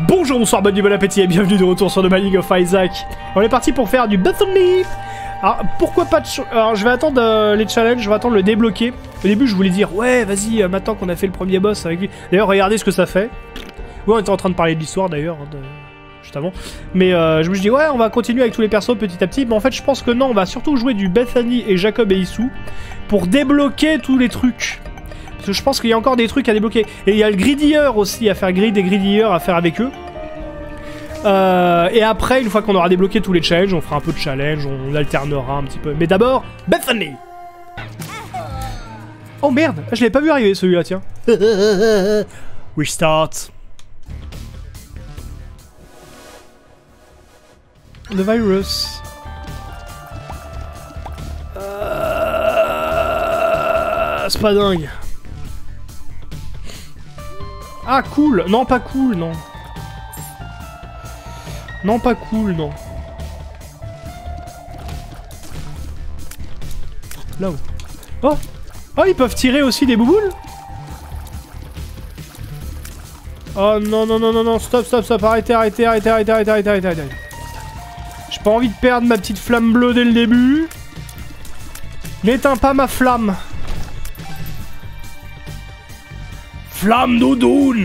Bonjour, bonsoir, bonne nuit, bon appétit et bienvenue de retour sur The Binding of Isaac. On est parti pour faire du Bethany. Alors pourquoi pas de... Alors je vais attendre les challenges, je vais attendre le débloquer. Au début je voulais dire ouais vas-y maintenant qu'on a fait le premier boss avec lui. D'ailleurs regardez ce que ça fait. Ouais on était en train de parler de l'histoire d'ailleurs juste avant. Mais je me suis dit ouais on va continuer avec tous les persos petit à petit. Mais en fait je pense que non, on va surtout jouer du Bethany et Jacob et Issou pour débloquer tous les trucs. Parce que je pense qu'il y a encore des trucs à débloquer. Et il y a le Gridier aussi à faire, des Gridier à faire avec eux. Et après, une fois qu'on aura débloqué tous les challenges, on fera un peu de challenge, on alternera un petit peu. Mais d'abord, Bethany. Oh merde, je l'avais pas vu arriver celui-là, tiens. Restart. The virus. C'est pas dingue. Ah cool. Non pas cool, non. Non pas cool, non. Là-haut. Oh. Oh ils peuvent tirer aussi des bouboules. Oh non non non non non, stop stop stop, arrêtez arrêtez arrêtez arrêtez arrêtez arrêtez arrêtez arrêtez. J'ai pas envie de perdre ma petite flamme bleue dès le début. N'éteins pas ma flamme. Flamme doudoune.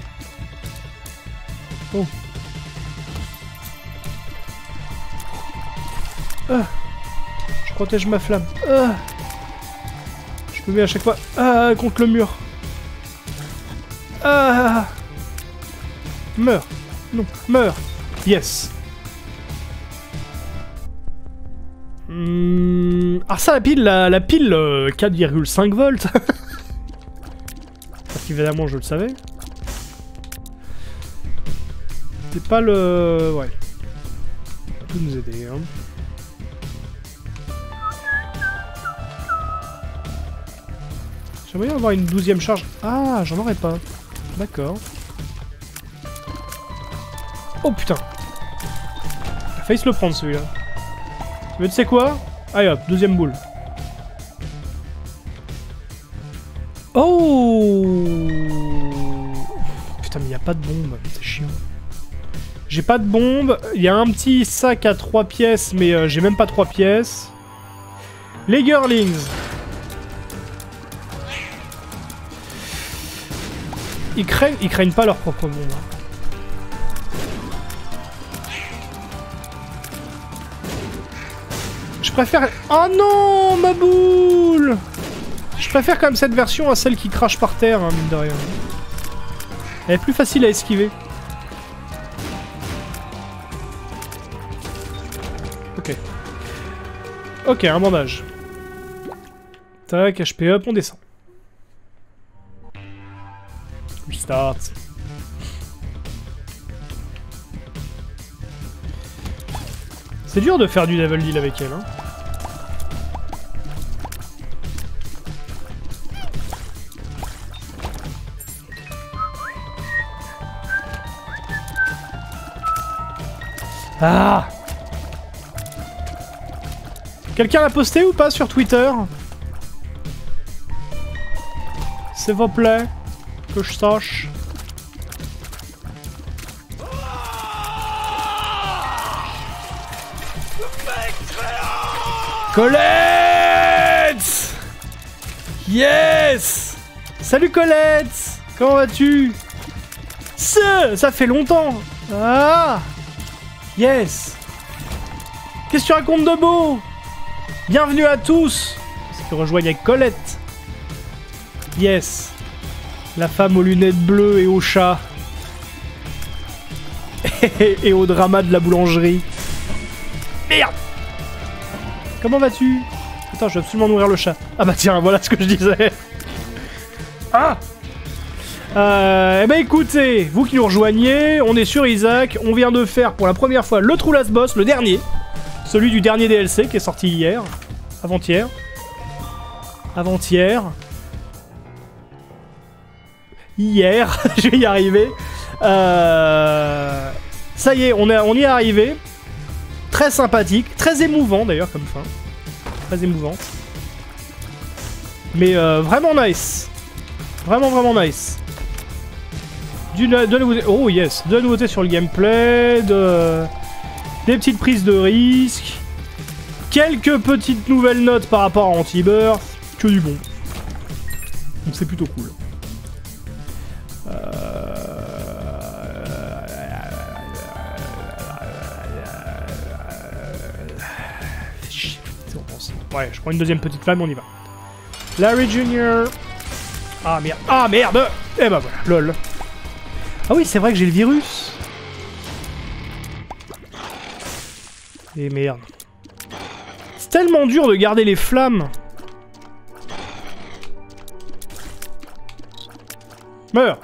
Oh. Je protège ma flamme. Je me mets à chaque fois contre le mur. Meurs. Non, meurs. Yes. Ah ça la pile 4,5 volts. Parce qu'évidemment je le savais. C'est pas le... Ouais. Ça peut nous aider hein. J'aimerais bien avoir une 12e charge. Ah, j'en aurais pas. D'accord. Oh putain. Il a failli se le prendre celui-là. Mais tu sais quoi? Allez hop, deuxième boule. Oh putain, mais il n'y a pas de bombe. C'est chiant. J'ai pas de bombe. Il y a un petit sac à 3 pièces, mais j'ai même pas 3 pièces. Les girlings. Ils craignent pas leur propre bombe. Je préfère... Oh non, ma boule! Je préfère quand même cette version à celle qui crache par terre, hein, mine de rien. Elle est plus facile à esquiver. Ok. Ok, un bandage. Tac, HP up, on descend. Restart. C'est dur de faire du level deal avec elle, hein. Ah! Quelqu'un l'a posté ou pas sur Twitter? S'il vous plaît. Que je sache. Colette! Yes! Salut Colette! Comment vas-tu? Ça fait longtemps! Ah! Yes! Qu'est-ce que tu racontes de beau? Bienvenue à tous! Ceux qui rejoignent avec Colette. Yes! La femme aux lunettes bleues et au chat. Et au drama de la boulangerie. Merde! Comment vas-tu? Attends, je vais absolument nourrir le chat. Ah bah tiens, voilà ce que je disais. Ah! Eh ben écoutez, vous qui nous rejoignez, on est sur Isaac. On vient de faire pour la première fois le True Last Boss, le dernier. Celui du dernier DLC qui est sorti hier. Avant-hier. Avant-hier. Hier, je vais y arriver. Ça y est, on y est arrivé. Très sympathique, très émouvant d'ailleurs comme fin. Très émouvant. Mais vraiment nice. Vraiment, vraiment nice. de nouveautés. Oh yes, de la nouveauté sur le gameplay, des petites prises de risque, quelques petites nouvelles notes par rapport à Anti-Birth, que du bon. Donc c'est plutôt cool. Ouais, je prends une deuxième petite flamme, on y va. Larry Jr. Ah merde. Ah merde. Eh bah voilà, lol. Ah oui, c'est vrai que j'ai le virus. Et merde. C'est tellement dur de garder les flammes. Meurs.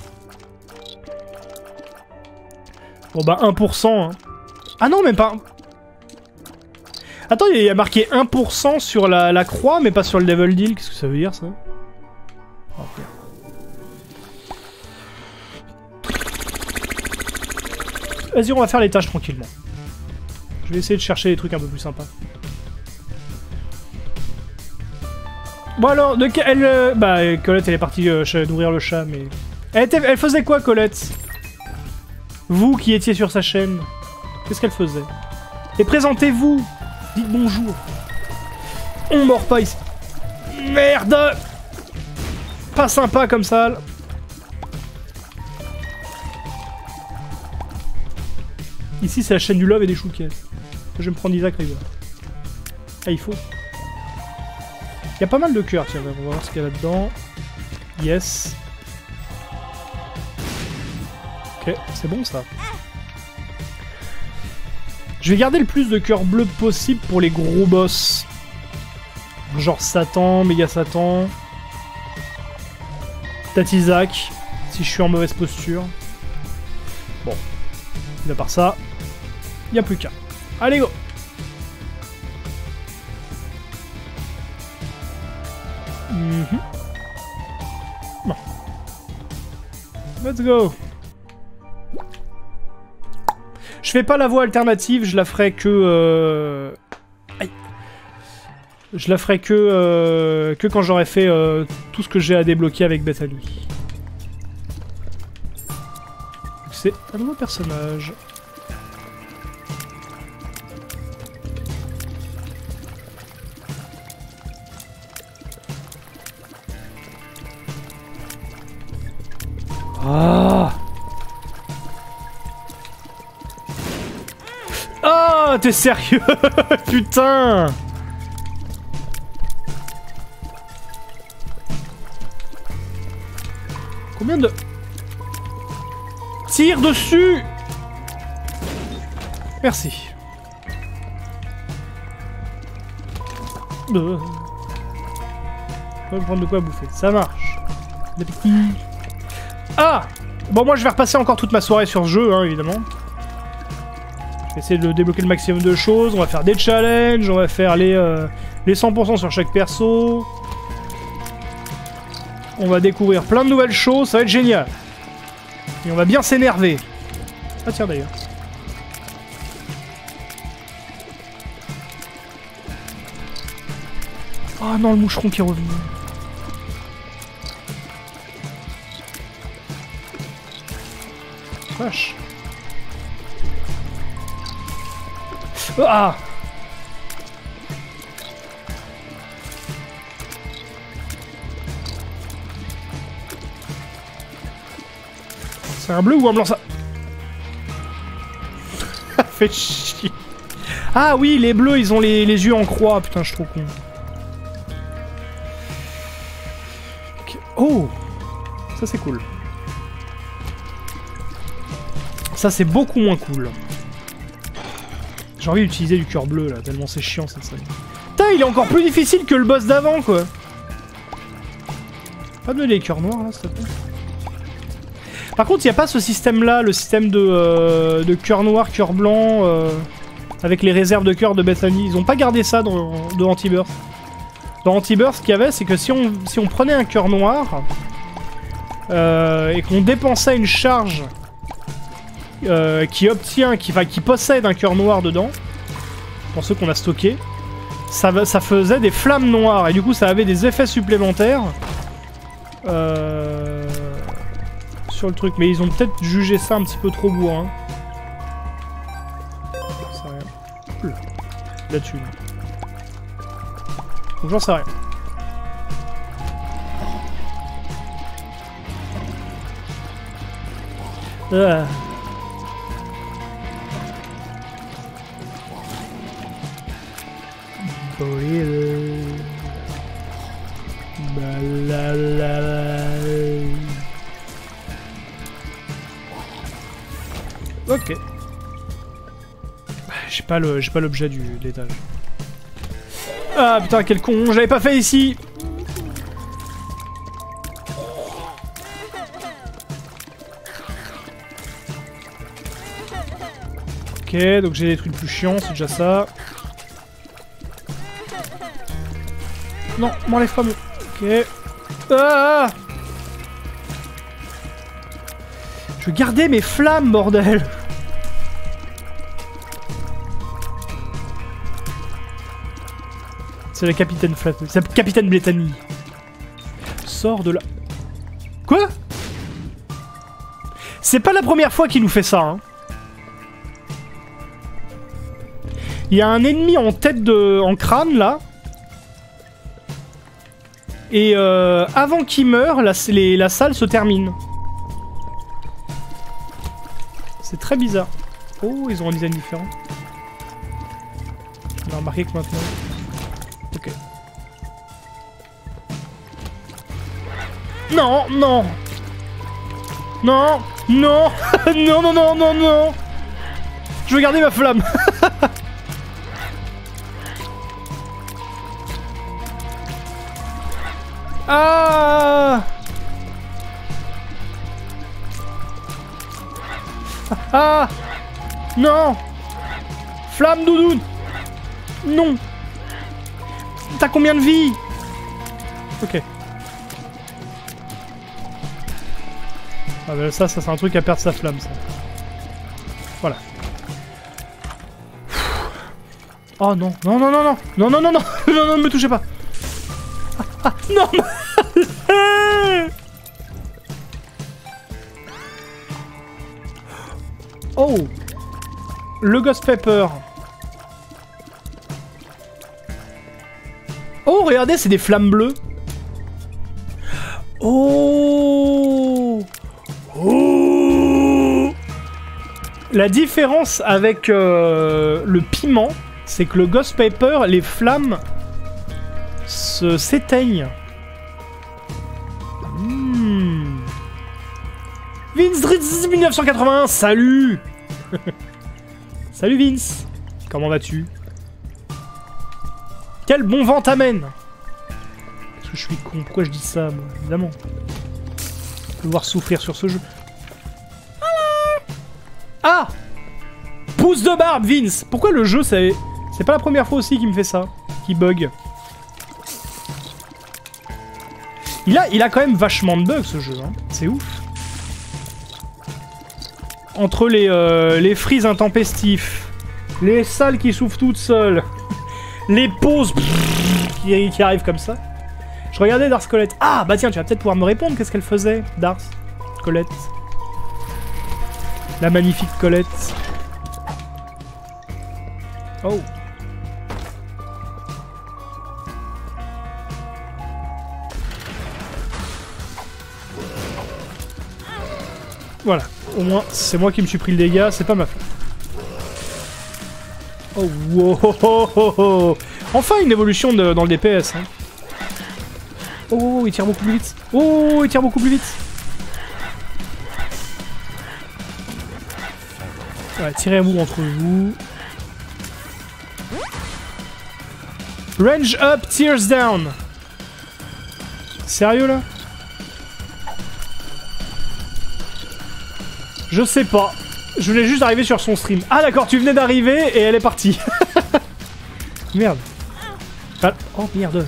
Bon bah 1%. Hein. Ah non, même pas... Attends, il y a marqué 1% sur la croix, mais pas sur le level deal. Qu'est-ce que ça veut dire, ça? Okay. Vas-y, on va faire les tâches tranquillement. Je vais essayer de chercher des trucs un peu plus sympas. Bon alors, de quelle... bah, Colette, elle est partie nourrir le chat, mais... Elle faisait quoi, Colette? Vous qui étiez sur sa chaîne, qu'est-ce qu'elle faisait? Et présentez-vous! Dites bonjour. On mord pas ici. Merde! Pas sympa comme ça. Ici, c'est la chaîne du love et des chouquettes. Je vais me prendre Isaac River. Ah, il faut. Il y a pas mal de cœurs, tiens, on va voir ce qu'il y a là-dedans. Yes. Ok, c'est bon ça. Je vais garder le plus de cœurs bleus possible pour les gros boss. Genre Satan, Méga Satan. Peut-être Isaac, si je suis en mauvaise posture. Bon. À part ça, il n'y a plus qu'à. Allez, go! Non. Let's go! Je fais pas la voie alternative, je la ferai que... Aïe. Je la ferai que quand j'aurai fait tout ce que j'ai à débloquer avec Bethany. C'est un nouveau personnage. Ah! Ah, t'es sérieux? Putain! Combien de... Tire dessus! Merci. On va me prendre de quoi bouffer. Ça marche. D'appétit. Ah! Bon, moi je vais repasser encore toute ma soirée sur ce jeu, hein, évidemment. Je vais essayer de débloquer le maximum de choses. On va faire des challenges, on va faire les 100% sur chaque perso. On va découvrir plein de nouvelles choses, ça va être génial. Et on va bien s'énerver. Ah tiens d'ailleurs. Oh non, le moucheron qui est revenu. Vache. Ah! C'est un bleu ou un blanc ça? Fait chier. Ah oui, les bleus, ils ont les yeux en croix. Putain, je suis trop con. Okay. Oh! Ça, c'est cool. Ça, c'est beaucoup moins cool. J'ai envie d'utiliser du cœur bleu, là, tellement c'est chiant, cette scène. Putain, il est encore plus difficile que le boss d'avant, quoi. Pas de les cœurs noirs, là, s'il te plaît. Par contre, il n'y a pas ce système-là, le système de cœur noir, cœur blanc, avec les réserves de cœur de Bethany. Ils ont pas gardé ça dans Anti-Birth. Dans Anti-Birth, ce qu'il y avait, c'est que si on prenait un cœur noir, et qu'on dépensait une charge qui possède un cœur noir dedans, pour ceux qu'on a stockés, ça faisait des flammes noires, et du coup ça avait des effets supplémentaires sur le truc. Mais ils ont peut-être jugé ça un petit peu trop bourrin. J'en sais rien. Oula. Là-dessus. Donc j'en sais rien. Ah. Ok. J'ai pas l'objet de l'étage. Ah putain, quel con, j'avais pas fait ici. Ok, donc j'ai des trucs plus chiants, c'est déjà ça. Non, m'enlève pas mon... Ok. Ah, je veux garder mes flammes, bordel. C'est la capitaine C'est la capitaine Blétanie. Sors de là. Quoi? C'est pas la première fois qu'il nous fait ça, hein. Il y a un ennemi en tête de... en crâne, là. Et avant qu'il meure, la salle se termine. C'est très bizarre. Oh, ils ont un design différent. On a remarqué que maintenant... Ok. Non, non. Non, non, non, non, non, non, non. Je veux garder ma flamme. Ah! Ah! Non! Flamme doudoune! Non! T'as combien de vie? Ok. Ah bah ça c'est un truc à perdre sa flamme, ça. Voilà. Oh non, non, non, non, non! Non, non, non, non! Non, non, ne me touchez pas! Ah, non. Oh. Le Ghost Pepper. Oh, regardez, c'est des flammes bleues. Oh. Oh. La différence avec le piment, c'est que le Ghost Pepper, les flammes... s'éteignent. Vince Drizz 1981, salut. Salut Vince. Comment vas-tu? Quel bon vent t'amène? Parce que je suis con, pourquoi je dis ça, moi? Évidemment. Devoir souffrir sur ce jeu. Ah! Pouce de barbe, Vince. Pourquoi le jeu, c'est pas la première fois aussi qu'il me fait ça? Qui bug. Il a quand même vachement de bugs, ce jeu, hein. C'est ouf. Entre les frises intempestifs, les salles qui s'ouvrent toutes seules, les pauses qui arrivent comme ça. Je regardais Darth Colette. Ah, bah tiens, tu vas peut-être pouvoir me répondre. Qu'est-ce qu'elle faisait, Darth Colette? La magnifique Colette. Oh. Voilà, au moins c'est moi qui me suis pris le dégât, c'est pas ma faute. Oh, wow, oh, oh, oh, oh. Enfin une évolution dans le DPS. Hein. Oh, il tire beaucoup plus vite. Oh, il tire beaucoup plus vite. Ouais, tirez-vous entre vous. Range up, tears down. Sérieux là? Je sais pas. Je venais juste d'arriver sur son stream. Ah d'accord, tu venais d'arriver et elle est partie. Merde. Oh merde.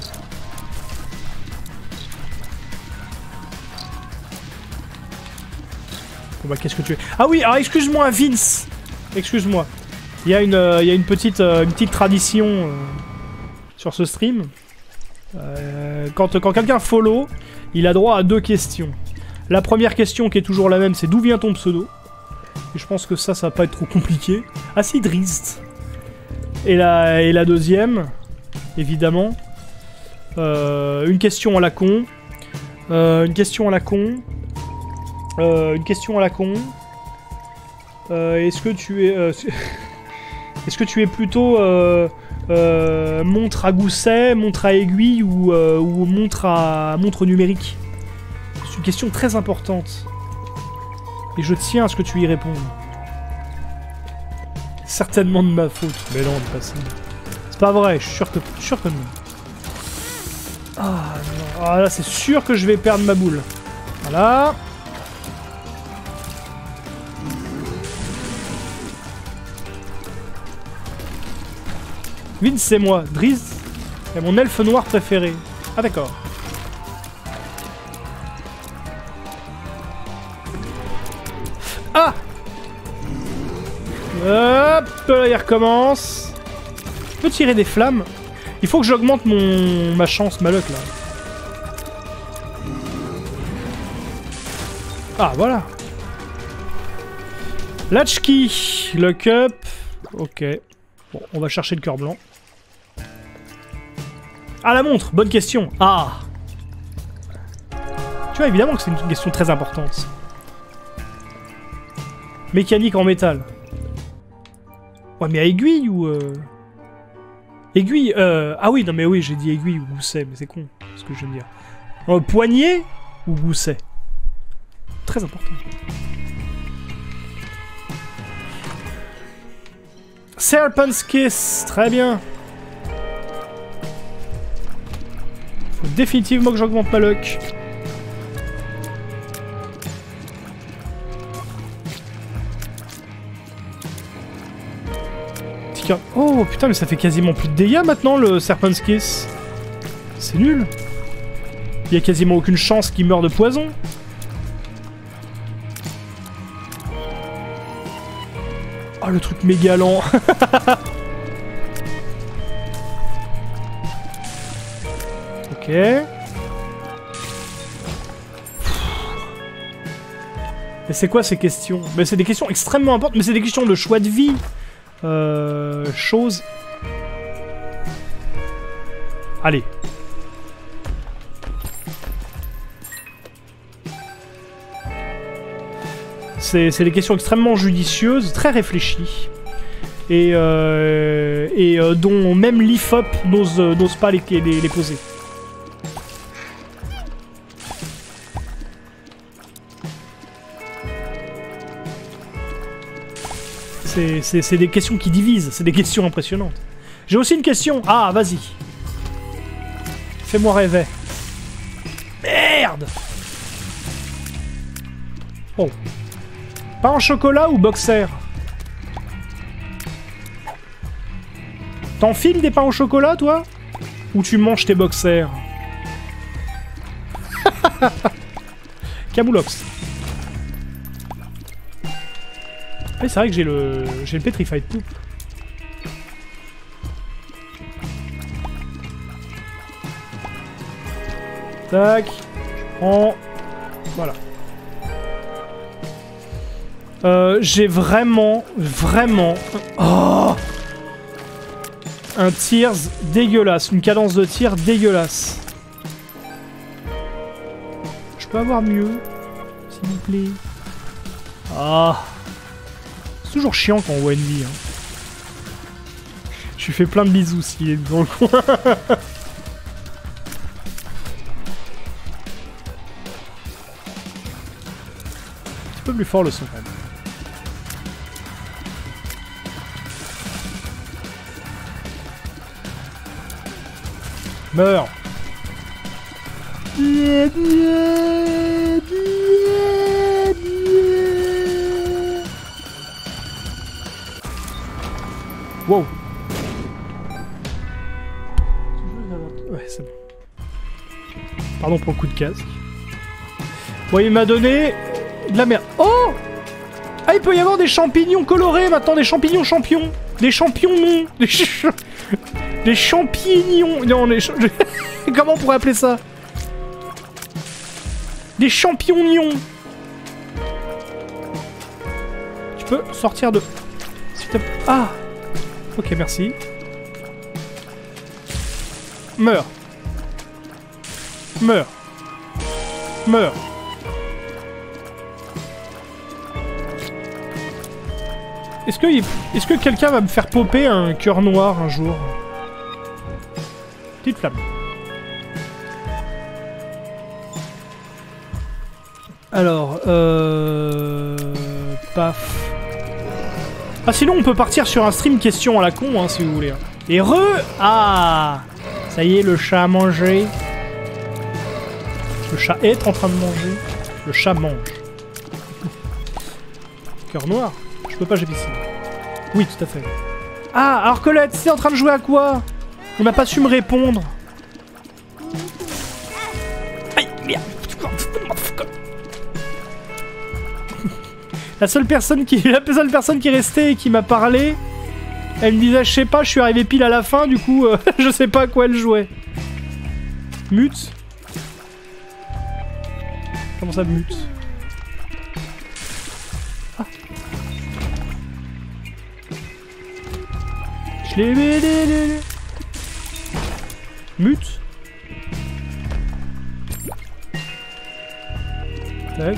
Bon bah qu'est-ce que tu es? Ah oui, alors excuse-moi Vince. Excuse-moi. Il y a une petite tradition sur ce stream. Quand quelqu'un follow, il a droit à 2 questions. La première question qui est toujours la même, c'est d'où vient ton pseudo? Et je pense que ça va pas être trop compliqué. Ah si, Drizzt. Et la deuxième, évidemment. Une question à la con. Une question à la con. Une question à la con. Est-ce que tu es... Est-ce que tu es plutôt montre à gousset, montre à aiguille ou montre numérique? C'est une question très importante. Et je tiens à ce que tu y répondes. Certainement de ma faute. Mais non, c'est pas ça. C'est pas vrai, je suis sûr que non. Ah non. Ah là, c'est sûr que je vais perdre ma boule. Voilà. Vince, c'est moi. Drizzt est mon elfe noir préféré. Ah d'accord. Ah! Hop, là il recommence. Je peux tirer des flammes. Il faut que j'augmente ma chance, ma luck là. Ah voilà. Latchkey, lock up. Ok. Bon, on va chercher le cœur blanc. Ah, la montre, bonne question. Ah. Tu vois, évidemment que c'est une question très importante. Mécanique en métal. Ouais, mais à aiguille ou... Aiguille, ah oui, non mais oui, j'ai dit aiguille ou gousset, mais c'est con, ce que je viens de dire. Poignet ou gousset? Très important. Serpent's Kiss, très bien. Faut définitivement que j'augmente ma luck. Oh putain, mais ça fait quasiment plus de dégâts maintenant le Serpent's Kiss. C'est nul. Il y a quasiment aucune chance qu'il meure de poison. Oh le truc méga lent. Ok. Et c'est quoi ces questions? Mais c'est des questions extrêmement importantes, mais c'est des questions de choix de vie. Chose. Allez. C'est des questions extrêmement judicieuses, très réfléchies. Et dont même l'IFOP n'ose pas les poser. C'est des questions qui divisent, c'est des questions impressionnantes. J'ai aussi une question. Ah, vas-y. Fais-moi rêver. Merde! Oh. Pain au chocolat ou boxer? T'enfiles des pains au chocolat, toi? Ou tu manges tes boxers? Camoulox. Oui, c'est vrai que j'ai le Petrified Poop. Tac. On... Voilà. J'ai vraiment... Oh, un Tears dégueulasse. Une cadence de tir dégueulasse. Je peux avoir mieux, s'il vous plaît. Ah. C'est toujours chiant quand on voit Envy. Hein. Je lui fais plein de bisous s'il est dans le coin. Un petit peu plus fort le son quand même. Meurs. Wow. Ouais, c'est bon. Pardon pour le coup de casque. Bon, il m'a donné de la merde. Oh! Ah, il peut y avoir des champignons colorés maintenant, des champignons champions. Des champions non. Des champignons. Non, comment on pourrait appeler ça? Des champignons. peux sortir de... Ah! Ok, merci. Meurs. Meurs. Meurs. Est-ce que quelqu'un va me faire popper un cœur noir un jour? Petite flamme. Alors, paf. Ah, sinon on peut partir sur un stream question à la con, hein, si vous voulez. Et Ah! Ça y est, le chat a mangé. Le chat est en train de manger. Le chat mange. Cœur noir? Je peux pas, j'ai piscine. Oui, tout à fait. Ah, alors Colette, c'est en train de jouer à quoi? Il m'a pas su me répondre. Aïe, merde. La seule personne qui est restée et qui m'a parlé, elle me disait, je sais pas, je suis arrivé pile à la fin, du coup, je sais pas à quoi elle jouait. Mute? Comment ça, mute? Ah. Je l'ai... Mute? Tac.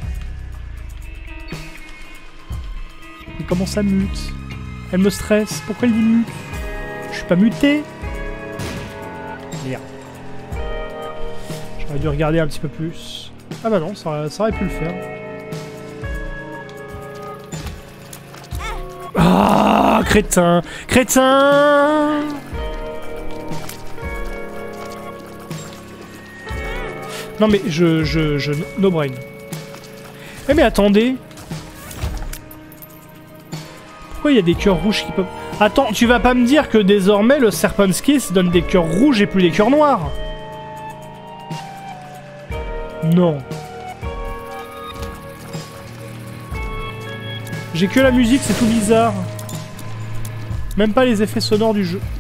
Mais comment ça mute? Elle me stresse. Pourquoi elle dit mute? Je suis pas muté. Merde. J'aurais dû regarder un petit peu plus. Ah bah non, ça aurait pu le faire. Ah, crétin! Crétin! Non mais no brain. Eh mais attendez. Pourquoi il y a des cœurs rouges qui peuvent... Attends, tu vas pas me dire que désormais le Serpent's Kiss donne des cœurs rouges et plus des cœurs noirs? Non. J'ai que la musique, c'est tout bizarre. Même pas les effets sonores du jeu.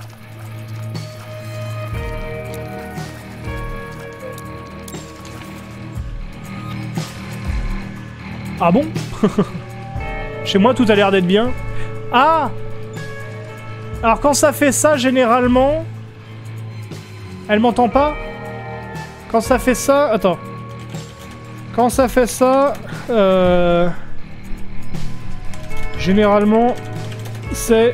Ah bon? Chez moi, tout a l'air d'être bien. Ah! Alors quand ça fait ça, généralement... Elle m'entend pas? Quand ça fait ça... Attends. Quand ça fait ça... Généralement, c'est...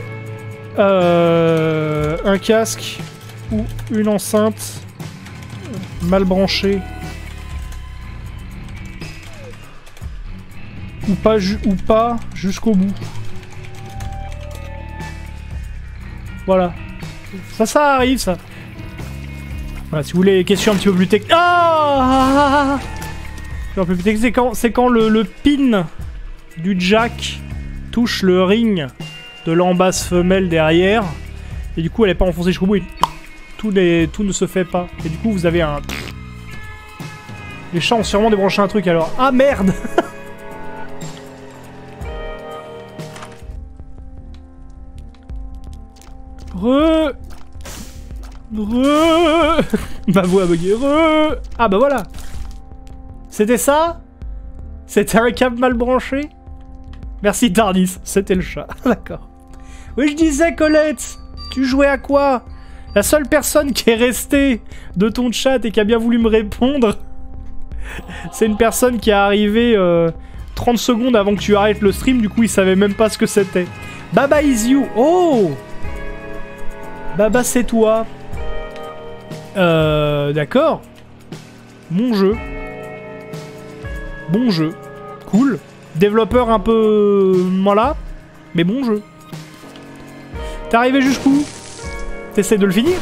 un casque ou une enceinte mal branchée. Ou pas jusqu'au bout. Voilà. Ça arrive, ça. Voilà, si vous voulez des questions un petit peu plus techniques... Ah! Un peu plus technique, c'est quand le pin du jack touche le ring de l'embasse femelle derrière. Et du coup, elle n'est pas enfoncée jusqu'au bout. Et tout ne se fait pas. Et du coup, vous avez un... Les chats ont sûrement débranché un truc, alors... Ah, merde! Ma voix a bugué. Ah bah voilà. C'était ça? C'était un câble mal branché? Merci Tardis, c'était le chat. D'accord. Oui, je disais Colette, tu jouais à quoi? La seule personne qui est restée de ton chat et qui a bien voulu me répondre, c'est une personne qui est arrivée 30 secondes avant que tu arrêtes le stream, du coup il savait même pas ce que c'était. Baba is you. Oh! Baba c'est toi. D'accord. Bon jeu. Bon jeu. Cool. Développeur un peu... Voilà. Mais bon jeu. T'es arrivé jusqu'où? T'essaies de le finir?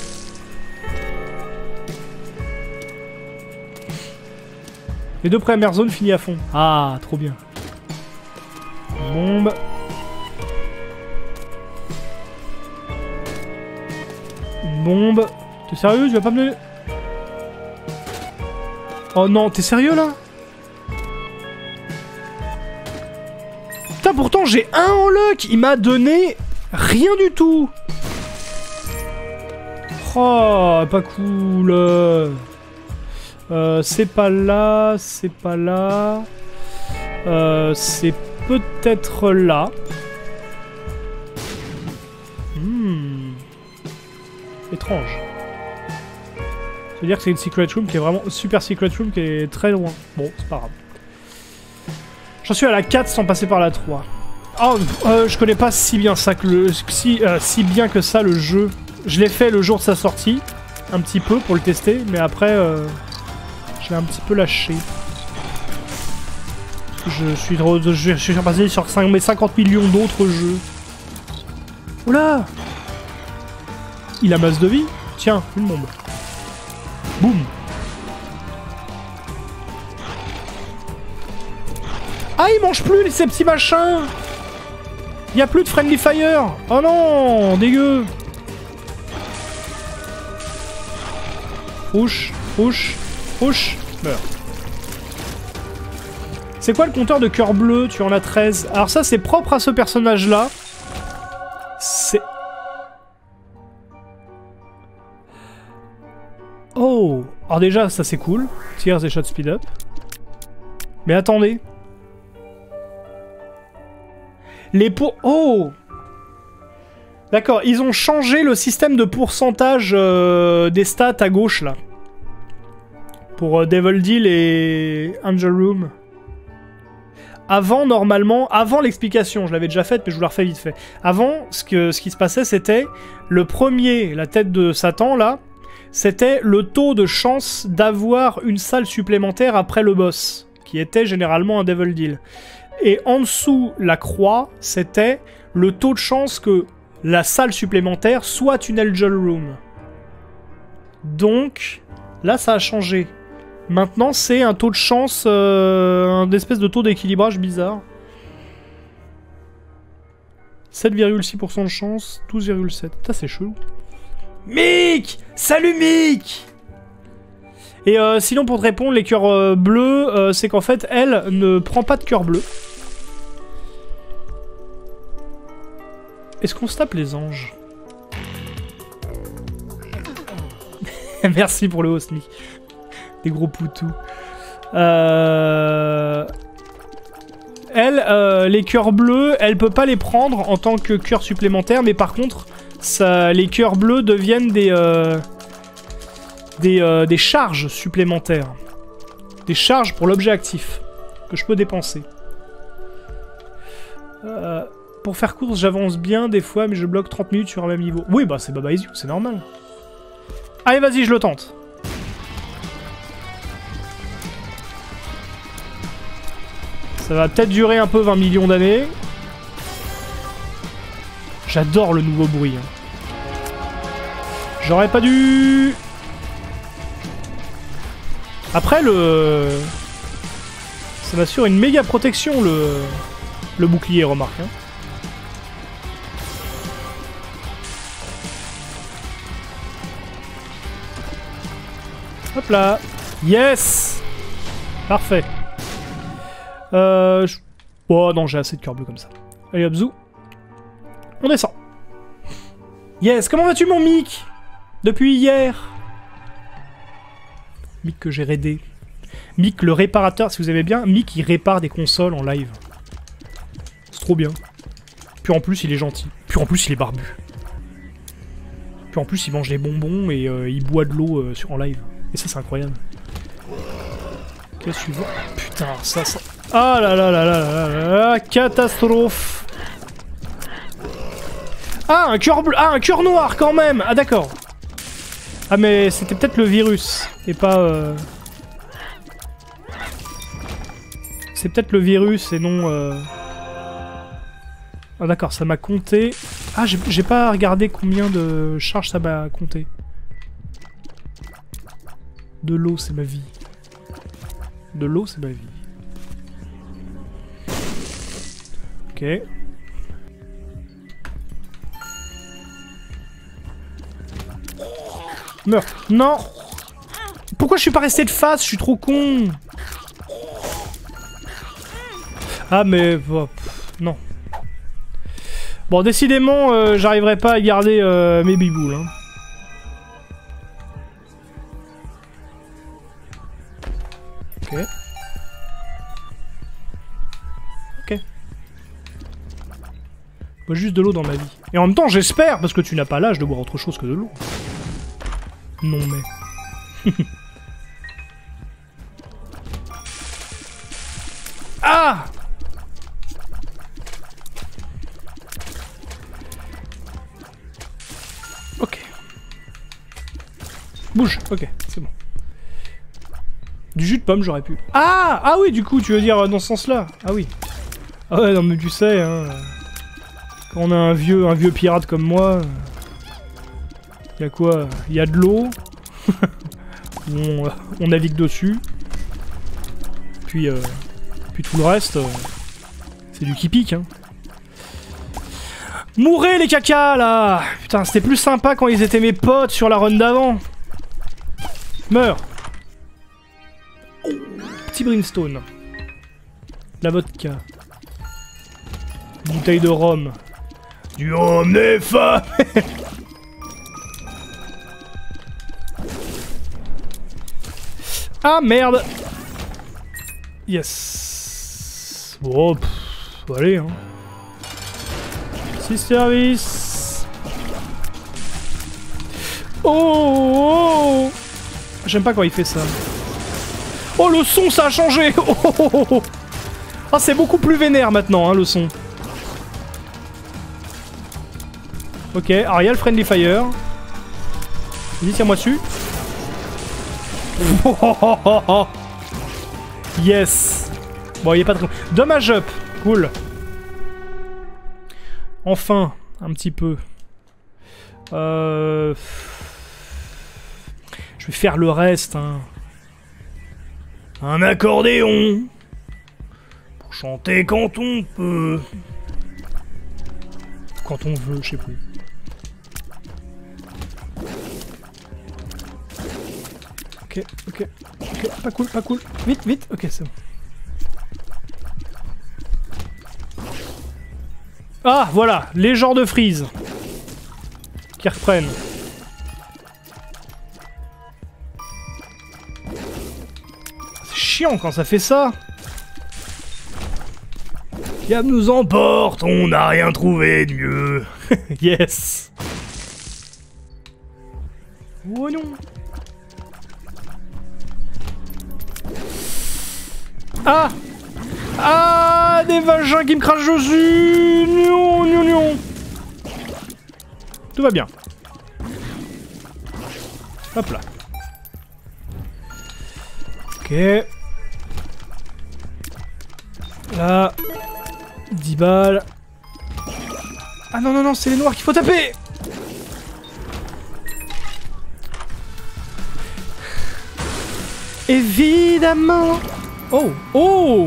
Les 2 premières zones finies à fond. Ah, trop bien. Bombe. Une bombe. T'es sérieux? Tu vas pas me... Oh non, t'es sérieux là? Putain, pourtant j'ai un en luck. Il m'a donné rien du tout. Oh, pas cool. C'est pas là, c'est pas là. C'est peut-être là. Étrange. C'est-à-dire que c'est une secret room qui est vraiment... Super secret room qui est très loin. Bon, c'est pas grave. J'en suis à la 4 sans passer par la 3. Oh, je connais pas si bien ça que le... si bien que ça le jeu. Je l'ai fait le jour de sa sortie. Un petit peu pour le tester, mais après... je l'ai un petit peu lâché. Je suis passé sur 50 millions d'autres jeux. Oula! Il a masse de vie. Tiens, une bombe. Boum! Ah, il mange plus ces petits machins! Il y a plus de friendly fire! Oh non! Dégueu! Rouge, rouge, rouge, meurs. C'est quoi le compteur de cœur bleu? Tu en as 13. Alors ça, c'est propre à ce personnage-là. C'est... Oh! Alors déjà, ça c'est cool. Tears et shot speed up. Mais attendez. Les pour... Oh! D'accord, ils ont changé le système de pourcentage des stats à gauche, là. Pour Devil Deal et Angel Room. Avant, normalement, avant l'explication, je l'avais déjà faite, mais je vous la refais vite fait. Avant, ce qui se passait, c'était le premier, la tête de Satan, là, c'était le taux de chance d'avoir une salle supplémentaire après le boss, qui était généralement un Devil Deal. Et en dessous, la croix, c'était le taux de chance que la salle supplémentaire soit une Angel Room. Donc, là, ça a changé. Maintenant, c'est un taux de chance, un espèce de taux d'équilibrage bizarre. 7,6% de chance, 12,7%. Putain, c'est chelou. Mick! Salut Mick! Et sinon, pour te répondre, les cœurs bleus, c'est qu'en fait, elle ne prend pas de cœur bleu. Est-ce qu'on se tape les anges? Merci pour le host, Mick. Des gros poutous. Elle, les cœurs bleus, elle peut pas les prendre en tant que cœur supplémentaire, mais par contre, les cœurs bleus deviennent des charges supplémentaires. Des charges pour l'objet actif, que je peux dépenser. Pour faire course, j'avance bien des fois, mais je bloque 30 minutes sur un même niveau. Oui, bah c'est Baba Is You, c'est normal. Allez, vas-y, je le tente. Ça va peut-être durer un peu 20 millions d'années. J'adore le nouveau bruit. J'aurais pas dû... Après, ça m'assure une méga protection, le bouclier, remarque. Hein. Hop là. Yes. Parfait. Oh non, j'ai assez de cœur bleu comme ça. Allez hop, zou. On descend. Yes, comment vas-tu mon Mick? Depuis hier. Mick que j'ai raidé. Mick le réparateur, si vous aimez bien, Mick il répare des consoles en live. C'est trop bien. Puis en plus il est gentil. Puis en plus il est barbu. Puis en plus il mange des bonbons et il boit de l'eau en live. Et ça c'est incroyable. Qu'est-ce que tu veux? Putain, ça... Ah là là là là là là là, catastrophe. Ah, un cœur bleu, ah, un cœur noir quand même. Ah d'accord. Ah mais c'était peut-être le virus et pas... C'est peut-être le virus et non... Ah d'accord, ça m'a compté... Ah, j'ai pas regardé combien de charges ça m'a compté. De l'eau, c'est ma vie. De l'eau, c'est ma vie. Ok. Meurs. Non. Pourquoi je suis pas resté de face? Je suis trop con. Ah mais... Oh, non. Bon, décidément, j'arriverai pas à garder mes biboules. Hein. Ok. Ok. Je bois juste de l'eau dans ma vie. Et en même temps, j'espère, parce que tu n'as pas l'âge de boire autre chose que de l'eau. Non mais... Ah! Ok. Bouge, ok, c'est bon. Du jus de pomme, j'aurais pu. Ah! Ah oui, du coup, tu veux dire dans ce sens-là? Ah oui. Ah ouais, non mais tu sais, hein... Quand on a un vieux pirate comme moi... Y a quoi? Y a de l'eau. on navigue dessus. Puis tout le reste... c'est du qui pique, hein. Mourez les cacas, là! Putain, c'était plus sympa quand ils étaient mes potes sur la run d'avant. Meurs! Oh, petit brimstone. La vodka. Une bouteille de rhum. Du rhum des femmes. Ah merde. Yes. Bon, allez, hein. 6 services. Oh, j'aime pas quand il fait ça. Oh, le son, ça a changé. Oh, ah, c'est beaucoup plus vénère maintenant, hein, le son. Ok, Ariel, Friendly Fire. Vas-y, tire-moi dessus. Yes. Bon, il est pas très... Dommage up. Cool. Enfin, un petit peu. Je vais faire le reste, hein. Un accordéon. Pour chanter quand on peut. Quand on veut, je sais plus. Ok, pas cool, pas cool. Vite, vite, ok, c'est bon. Ah, voilà, les genres de freeze. Qui reprennent. C'est chiant quand ça fait ça. Diable nous emporte, on n'a rien trouvé de mieux. Yes. Oh non. Ah! Ah! Des vagins qui me crachent dessus! Non, non, non! Tout va bien. Hop là. Ok. Là. 10 balles. Ah non, non, non, c'est les noirs qu'il faut taper! Évidemment! Oh! Oh!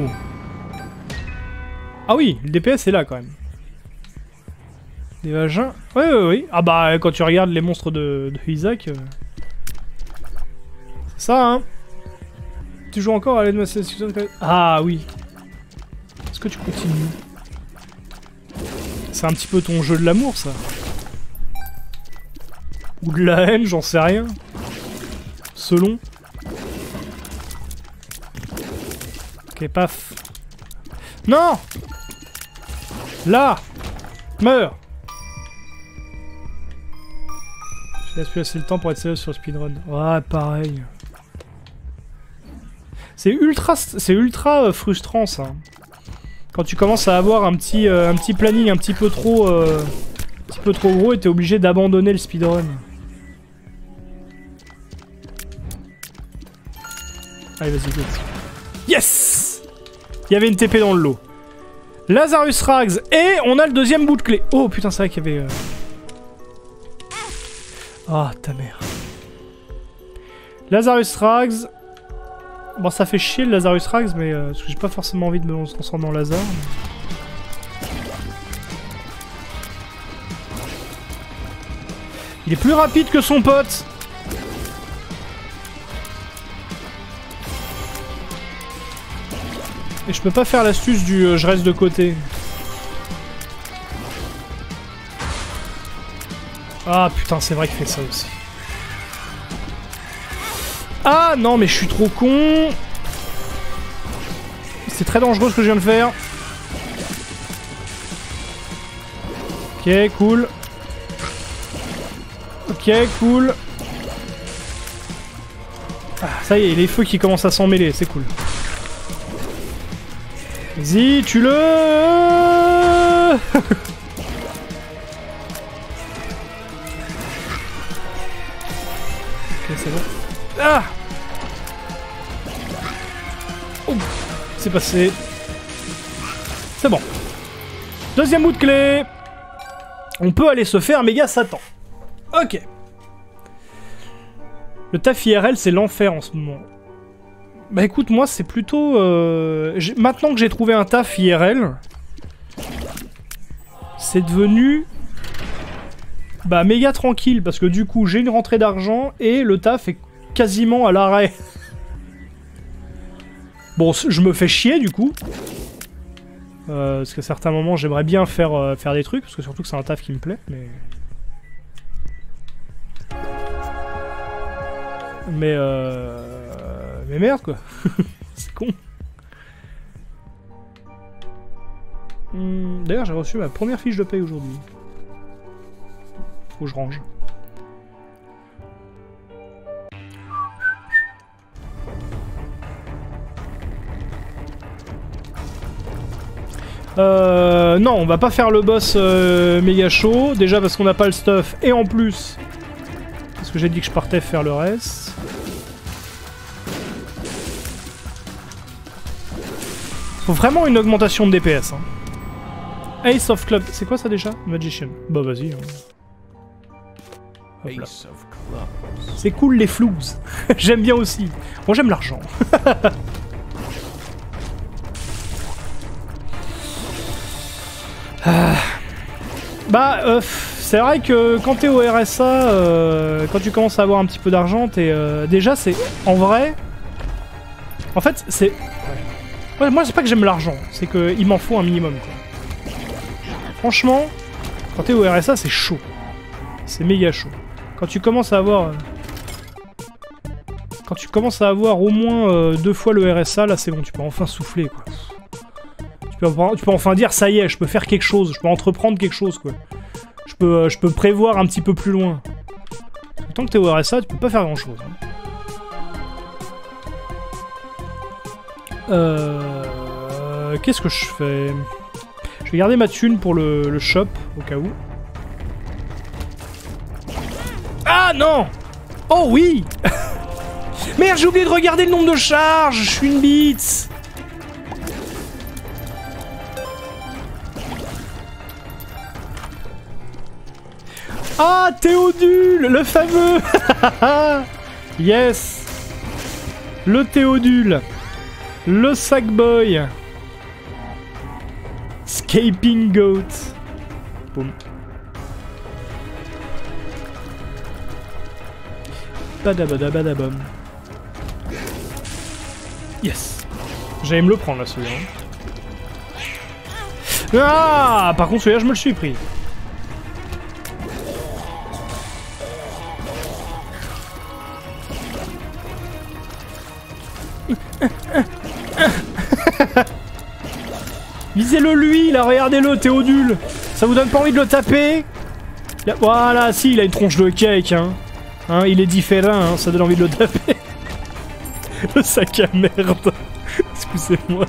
Ah oui, le DPS est là quand même. Des vagins. Oui, oui, oui. Ah bah, quand tu regardes les monstres de Isaac. C'est ça, hein? Tu joues encore à l'aide de ma session. Ah oui. Est-ce que tu continues? C'est un petit peu ton jeu de l'amour, ça. Ou de la haine, j'en sais rien. Selon. Ok, paf. Non! Là! Meurs! Je laisse plus assez le temps pour être sérieux sur le speedrun. Ouais, pareil. C'est ultra frustrant, ça. Quand tu commences à avoir un petit planning un petit peu trop gros et t'es obligé d'abandonner le speedrun. Allez, vas-y, go. Yes! Il y avait une TP dans le lot. Lazarus Rags. Et on a le deuxième bout de clé. Oh putain, c'est vrai qu'il y avait... Ah, ta mère. Lazarus Rags. Bon, ça fait chier le Lazarus Rags, mais parce que j'ai pas forcément envie de me transformer en Lazare. Mais... Il est plus rapide que son pote. Et je peux pas faire l'astuce du je reste de côté. Ah putain, c'est vrai qu'il fait ça aussi. Ah non, mais je suis trop con. C'est très dangereux ce que je viens de faire. Ok, cool. Ok, cool. Ah, ça y est, les feux qui commencent à s'en mêler, c'est cool. Vas-y, tue-le. Ok, c'est bon. Ah! Oh, c'est passé. C'est bon. Deuxième bout de clé. On peut aller se faire méga Satan. Ok. Le taf IRL, c'est l'enfer en ce moment. Bah écoute, moi c'est plutôt... Maintenant que j'ai trouvé un taf IRL, c'est devenu... Bah méga tranquille, parce que du coup j'ai une rentrée d'argent et le taf est quasiment à l'arrêt. Bon, je me fais chier du coup. Parce qu'à certains moments j'aimerais bien faire des trucs, parce que surtout que c'est un taf qui me plaît, mais... Mais merde quoi. C'est con. D'ailleurs j'ai reçu ma première fiche de paye aujourd'hui. Faut que je range. Non, on va pas faire le boss méga chaud. Déjà parce qu'on n'a pas le stuff. Et en plus, parce que j'ai dit que je partais faire le reste. Faut vraiment une augmentation de DPS. Hein. Ace of Club. C'est quoi ça déjà? Magician. Bah vas-y. Hein. C'est cool les flous. J'aime bien aussi. Moi j'aime l'argent. Bah, c'est vrai que quand t'es au RSA, quand tu commences à avoir un petit peu d'argent, t'es... déjà, c'est... En vrai... En fait, c'est... Ouais, moi, c'est pas que j'aime l'argent, c'est qu'il m'en faut un minimum, quoi. Franchement, quand t'es au RSA, c'est chaud. C'est méga chaud. Quand tu commences à avoir... Quand tu commences à avoir au moins 2 fois le RSA, là, c'est bon, tu peux enfin souffler, quoi. Tu peux enfin dire, ça y est, je peux faire quelque chose, je peux entreprendre quelque chose, quoi. Je peux prévoir un petit peu plus loin. Tant que t'es au RSA, tu peux pas faire grand-chose. Qu'est-ce que je fais? Je vais garder ma thune pour le shop, au cas où. Ah non! Oh oui! Merde, j'ai oublié de regarder le nombre de charges! Je suis une bite! Ah, Théodule, le fameux. Yes. Le Théodule. Le Sackboy. Scaping Goat. Boum. Badabadabadabum. Yes. J'allais me le prendre là, celui-là. Ah, par contre, celui-là, je me le suis pris. Visez-le lui, là, regardez-le, Théodule. Ça vous donne pas envie de le taper? Voilà, si, il a une tronche de cake, hein. Il est différent, hein, ça donne envie de le taper. Le sac à merde. Excusez-moi.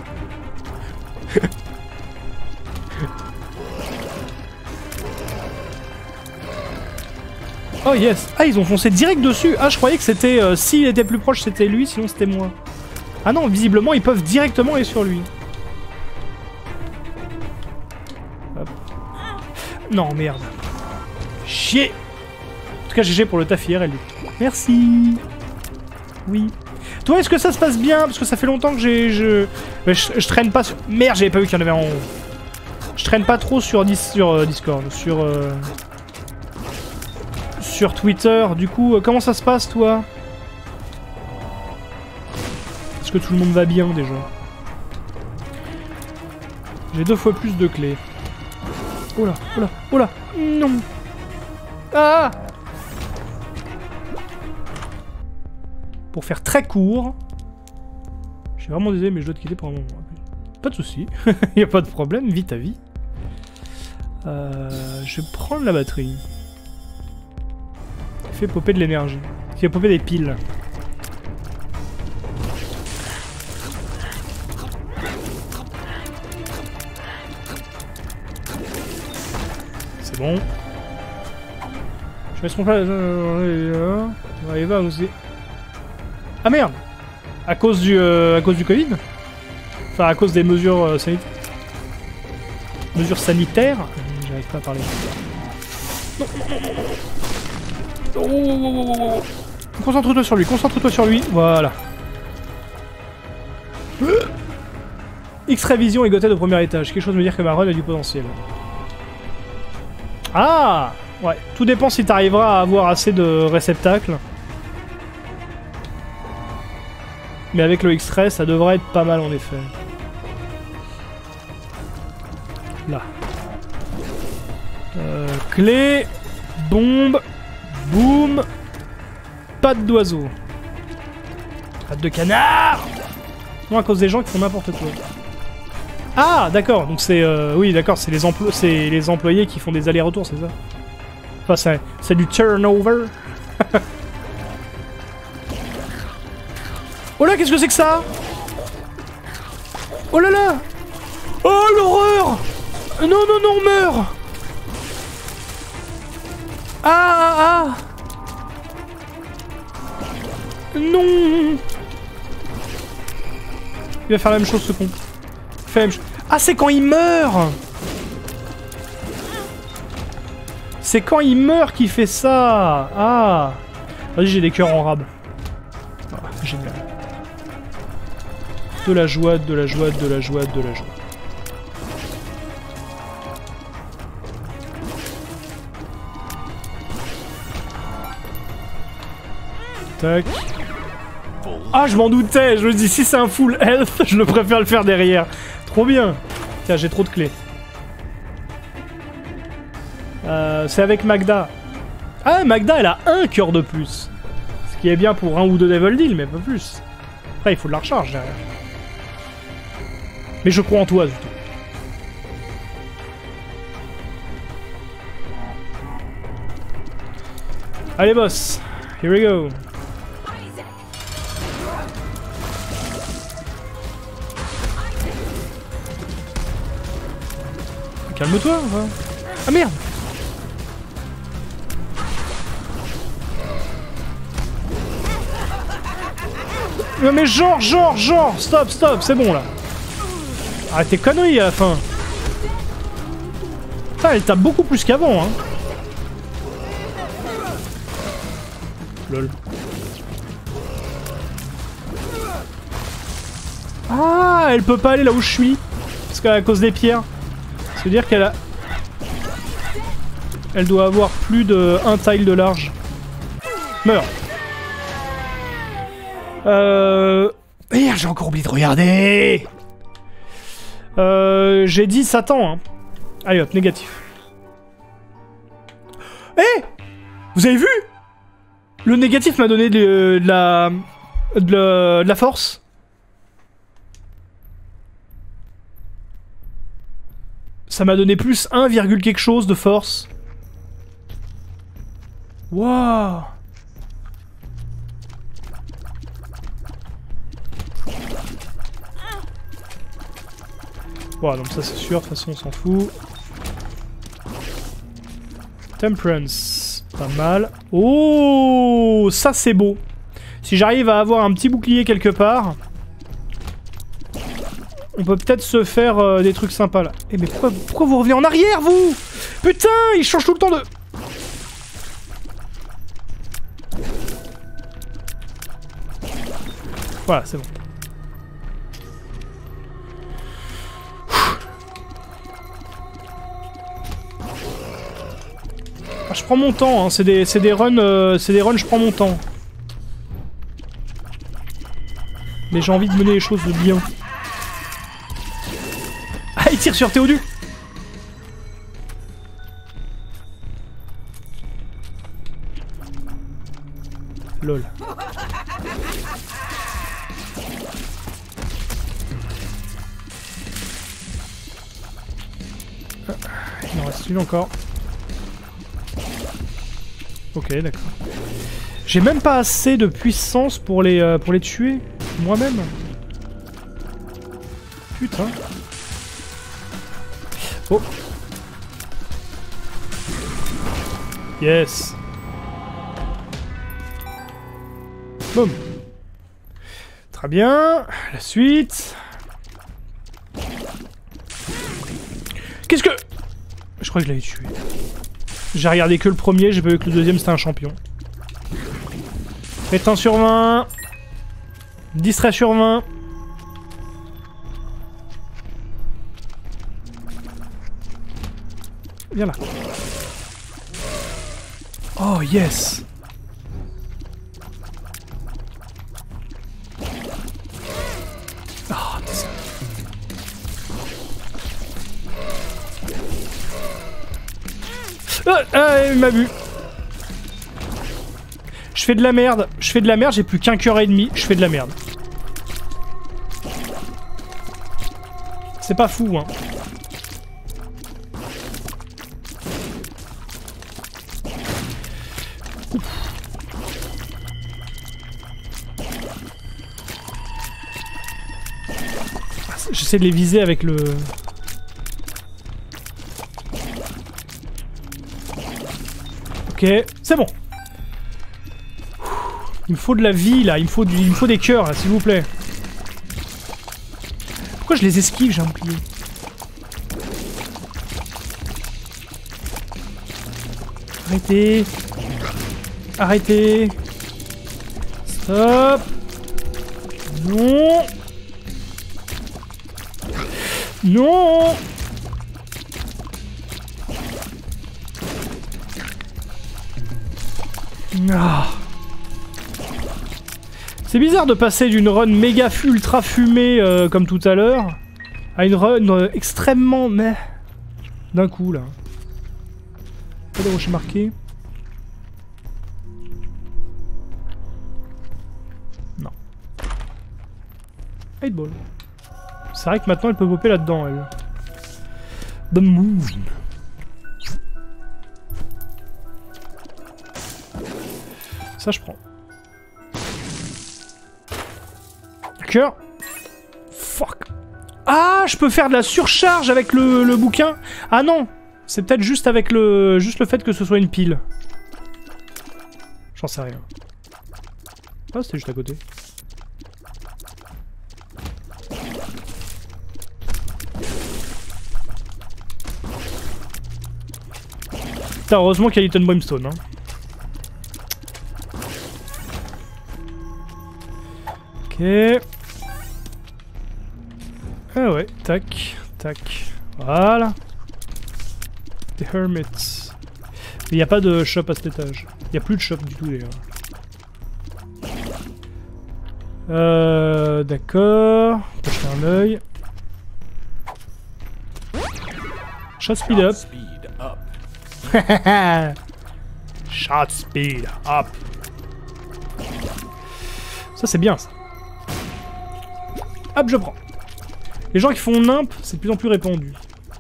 Oh yes. Ah, ils ont foncé direct dessus. Ah, je croyais que c'était... s'il était plus proche, c'était lui, sinon c'était moi. Ah non, visiblement, ils peuvent directement aller sur lui. Hop. Non, merde. Chier. En tout cas, GG pour le taf IRL. Merci. Oui. Toi, est-ce que ça se passe bien? Parce que ça fait longtemps que je traîne pas sur... Merde, j'avais pas vu qu'il y en avait en haut. Je traîne pas trop sur Discord. Sur Twitter. Du coup, comment ça se passe, toi? Est-ce que tout le monde va bien, déjà? J'ai 2 fois plus de clés. Oh là, oh là, oh là. Non. Ah! Pour faire très court, je suis vraiment désolé, mais je dois te quitter pour un moment. Pas de soucis, y a pas de problème, vis ta vie. Je vais prendre la batterie. Il fait popper de l'énergie. Il fait popper des piles. C'est bon. Je vais se tromper. Il va aussi. Ah merde! À cause du Covid? Enfin, à cause des mesures sanitaires. Mesures sanitaires? J'arrive pas à parler. Non, non, non, non. Oh. Concentre-toi sur lui, concentre-toi sur lui. Voilà. X-ray vision et Gothel au premier étage. Quelque chose me dire que ma run a du potentiel. Ah! Ouais, tout dépend si t'arriveras à avoir assez de réceptacles. Mais avec le X-ray, ça devrait être pas mal en effet. Là. Clé. Bombe. Boum. Patte d'oiseau. Patte de canard. Non, à cause des gens qui font n'importe quoi. Ah, d'accord. Donc c'est... oui, d'accord, c'est les employés qui font des allers-retours, c'est ça? Enfin, c'est du turnover. Oh là, qu'est-ce que c'est que ça? Oh là là! Oh, l'horreur! Non, non, non, meurs! Ah! Non! Il va faire la même chose, ce con. Il fait la même chose. Ah, c'est quand il meurt! C'est quand il meurt qu'il fait ça! Ah! Vas-y, j'ai des cœurs en rab. Ah, génial. De la joie, de la joie, de la joie, de la joie. Tac. Ah, je m'en doutais! Je me dis, si c'est un full health, je le préfère le faire derrière. Trop bien! Tiens, j'ai trop de clés. C'est avec Magda. Ah, Magda, elle a un cœur de plus. Ce qui est bien pour un ou deux Devil Deal, mais pas plus. Après, il faut de la recharge derrière. Mais je crois en toi, du tout. Allez, boss. Here we go. Calme-toi. Hein. Ah merde. Mais genre, stop, c'est bon là. Arrête tes conneries à la fin. Putain, elle tape beaucoup plus qu'avant, hein. Lol. Ah, elle peut pas aller là où je suis. Parce qu'à cause des pierres. Ça veut dire qu'elle a... Elle doit avoir plus de 1 tile de large. Meurs. Merde, j'ai encore oublié de regarder. J'ai dit Satan, hein. Allez hop, négatif. Eh, vous avez vu? Le négatif m'a donné de la force. Ça m'a donné plus 1, quelque chose de force. Waouh. Bon, donc ça c'est sûr, de toute façon on s'en fout. Temperance, pas mal. Oh, ça c'est beau. Si j'arrive à avoir un petit bouclier quelque part, on peut peut-être se faire des trucs sympas là. Eh mais pourquoi vous revenez en arrière vous? Putain, il change tout le temps de... Voilà, c'est bon. Ah, je prends mon temps, hein. C'est des runs, je prends mon temps. Mais j'ai envie de mener les choses bien. Ah, il tire sur Théodu. Lol. Il en reste une encore. Ok, d'accord. J'ai même pas assez de puissance pour les tuer, moi-même. Putain. Oh. Yes. Boum. Très bien. La suite. Qu'est-ce que... Je crois que je l'avais tué. J'ai regardé que le premier, j'ai pas vu que le deuxième c'était un champion. Éteint sur 20. Distrait sur 20. Viens là. Oh yes. Ah, il m'a vu. Je fais de la merde. Je fais de la merde, j'ai plus qu'un cœur et demi. Je fais de la merde. C'est pas fou, hein. J'essaie de les viser avec le... Ok, c'est bon. Il me faut de la vie là, il me faut des cœurs s'il vous plaît. Pourquoi je les esquive, j'ai un bouclier? Arrêtez. Arrêtez. Stop. Non. Non. Ah. C'est bizarre de passer d'une run méga ultra fumée comme tout à l'heure à une run extrêmement meh d'un coup là. Pas de rocher marqué. Non. 8 ball. C'est vrai que maintenant elle peut popper là-dedans elle. The Moon. Ça je prends. Cœur. Fuck. Ah, je peux faire de la surcharge avec le bouquin. Ah non, c'est peut-être juste avec le fait que ce soit une pile. J'en sais rien. Ah, c'était juste à côté. Putain, heureusement qu'il y a Little Brimstone, hein. Ok. Ah ouais, tac, tac. Voilà. The Hermits. Mais il n'y a pas de shop à cet étage. Il n'y a plus de shop du tout d'ailleurs. D'accord. On peut jeter un œil. Shot speed up. Shot speed up. Ça c'est bien ça. Hop, je prends. Les gens qui font nimp, c'est de plus en plus répandu.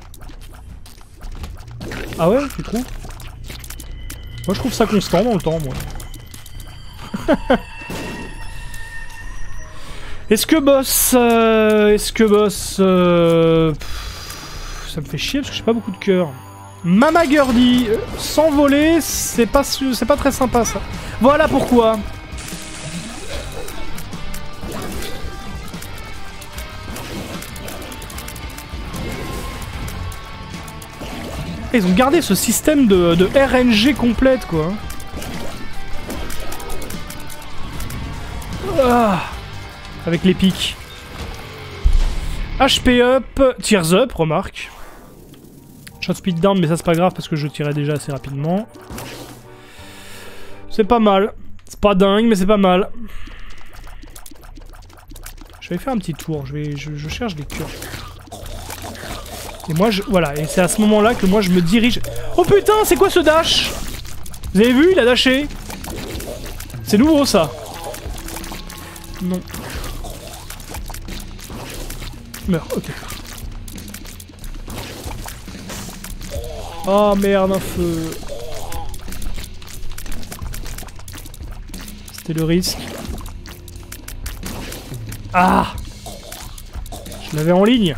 Ah ouais, tu trouves? Moi je trouve ça constant dans le temps, moi. Est-ce que boss... ça me fait chier parce que j'ai pas beaucoup de cœur. Mama Gurdy, s'envoler, c'est pas très sympa ça. Voilà pourquoi. Ils ont gardé ce système de RNG complète quoi. Ah, avec les pics. HP up, tears up, remarque. Shot speed down, mais ça c'est pas grave parce que je tirais déjà assez rapidement. C'est pas mal. C'est pas dingue, mais c'est pas mal. Je vais faire un petit tour. Je cherche des cœurs. Et moi, voilà. Et c'est à ce moment-là que moi je me dirige. Oh putain, c'est quoi ce dash? Vous avez vu? Il a dashé. C'est nouveau ça. Non. Meurs, ok. Oh merde, un feu. C'était le risque. Ah! Je l'avais en ligne.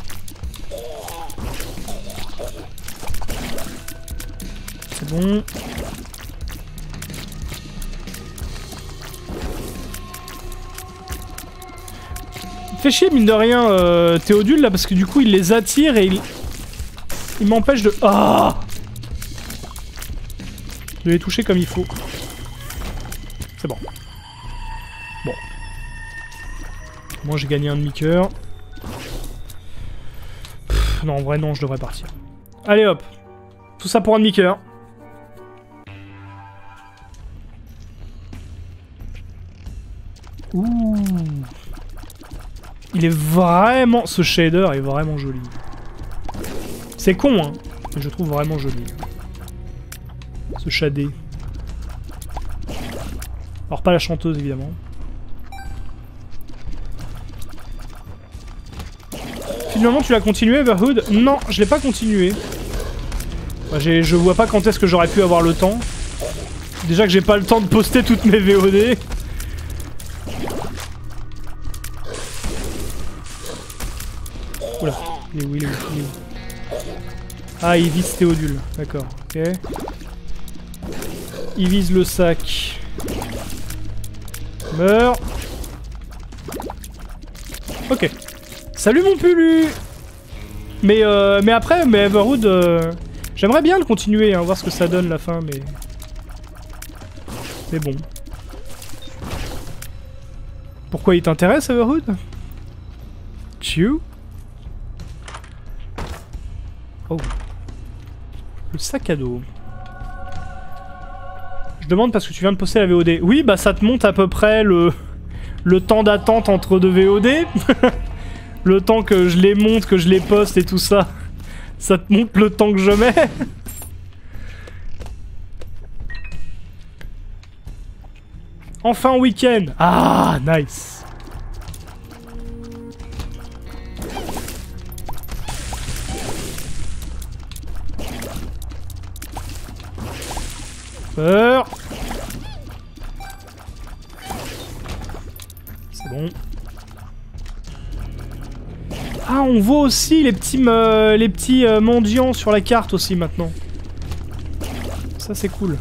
C'est bon. Fait chier mine de rien Théodule là parce que du coup il les attire et il m'empêche de... Ah, de les toucher comme il faut. C'est bon. Bon. Moi j'ai gagné un demi-cœur. Non en vrai non, je devrais partir. Allez hop. Tout ça pour un demi-cœur. Ouh. Il est vraiment... Ce shader est vraiment joli. C'est con, hein. Mais je trouve vraiment joli. Ce shadé. Alors pas la chanteuse, évidemment. Finalement, tu l'as continué, Everhood? Non, je l'ai pas continué. Bah, je vois pas quand est-ce que j'aurais pu avoir le temps. Déjà que j'ai pas le temps de poster toutes mes VOD. Oula, il est où, il est où, il est où? Ah, il vise Théodule, d'accord, ok. Il vise le sac. Meurs. Ok. Salut mon Pulu. Mais après, Everhood, j'aimerais bien le continuer, hein, voir ce que ça donne la fin, mais bon. Pourquoi il t'intéresse, Everhood? Tchou. Oh. Le sac à dos. Je demande parce que tu viens de poster la VOD. Oui, bah ça te monte à peu près le temps d'attente entre deux VOD. Le temps que je les monte, que je les poste et tout ça. Ça te montre le temps que je mets. Enfin week-end. Ah, nice. Peur. C'est bon. Ah, on voit aussi les petits mendiants sur la carte aussi maintenant. Ça c'est cool.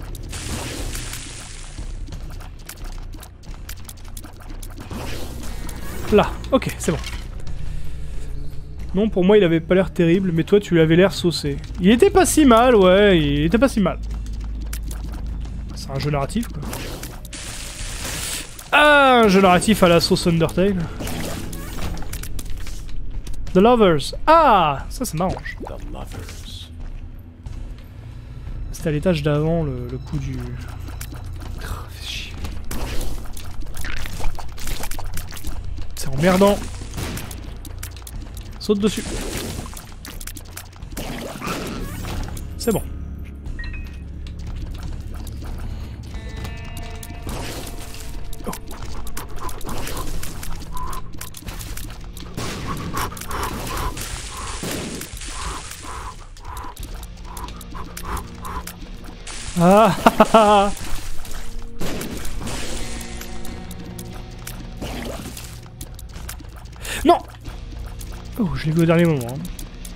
Là, ok, c'est bon. Non, pour moi il avait pas l'air terrible, mais toi tu l'avais l'air saucé. Il était pas si mal, ouais, il était pas si mal. C'est un jeu narratif quoi. Ah, un jeu narratif à la sauce Undertale. The Lovers. Ah, ça c'est marrant. C'était à l'étage d'avant le coup du... Fais chier. C'est emmerdant. Saute dessus. C'est bon. Oh. Ah, ah, ah. Non. Oh, je l'ai vu au dernier moment. Hein.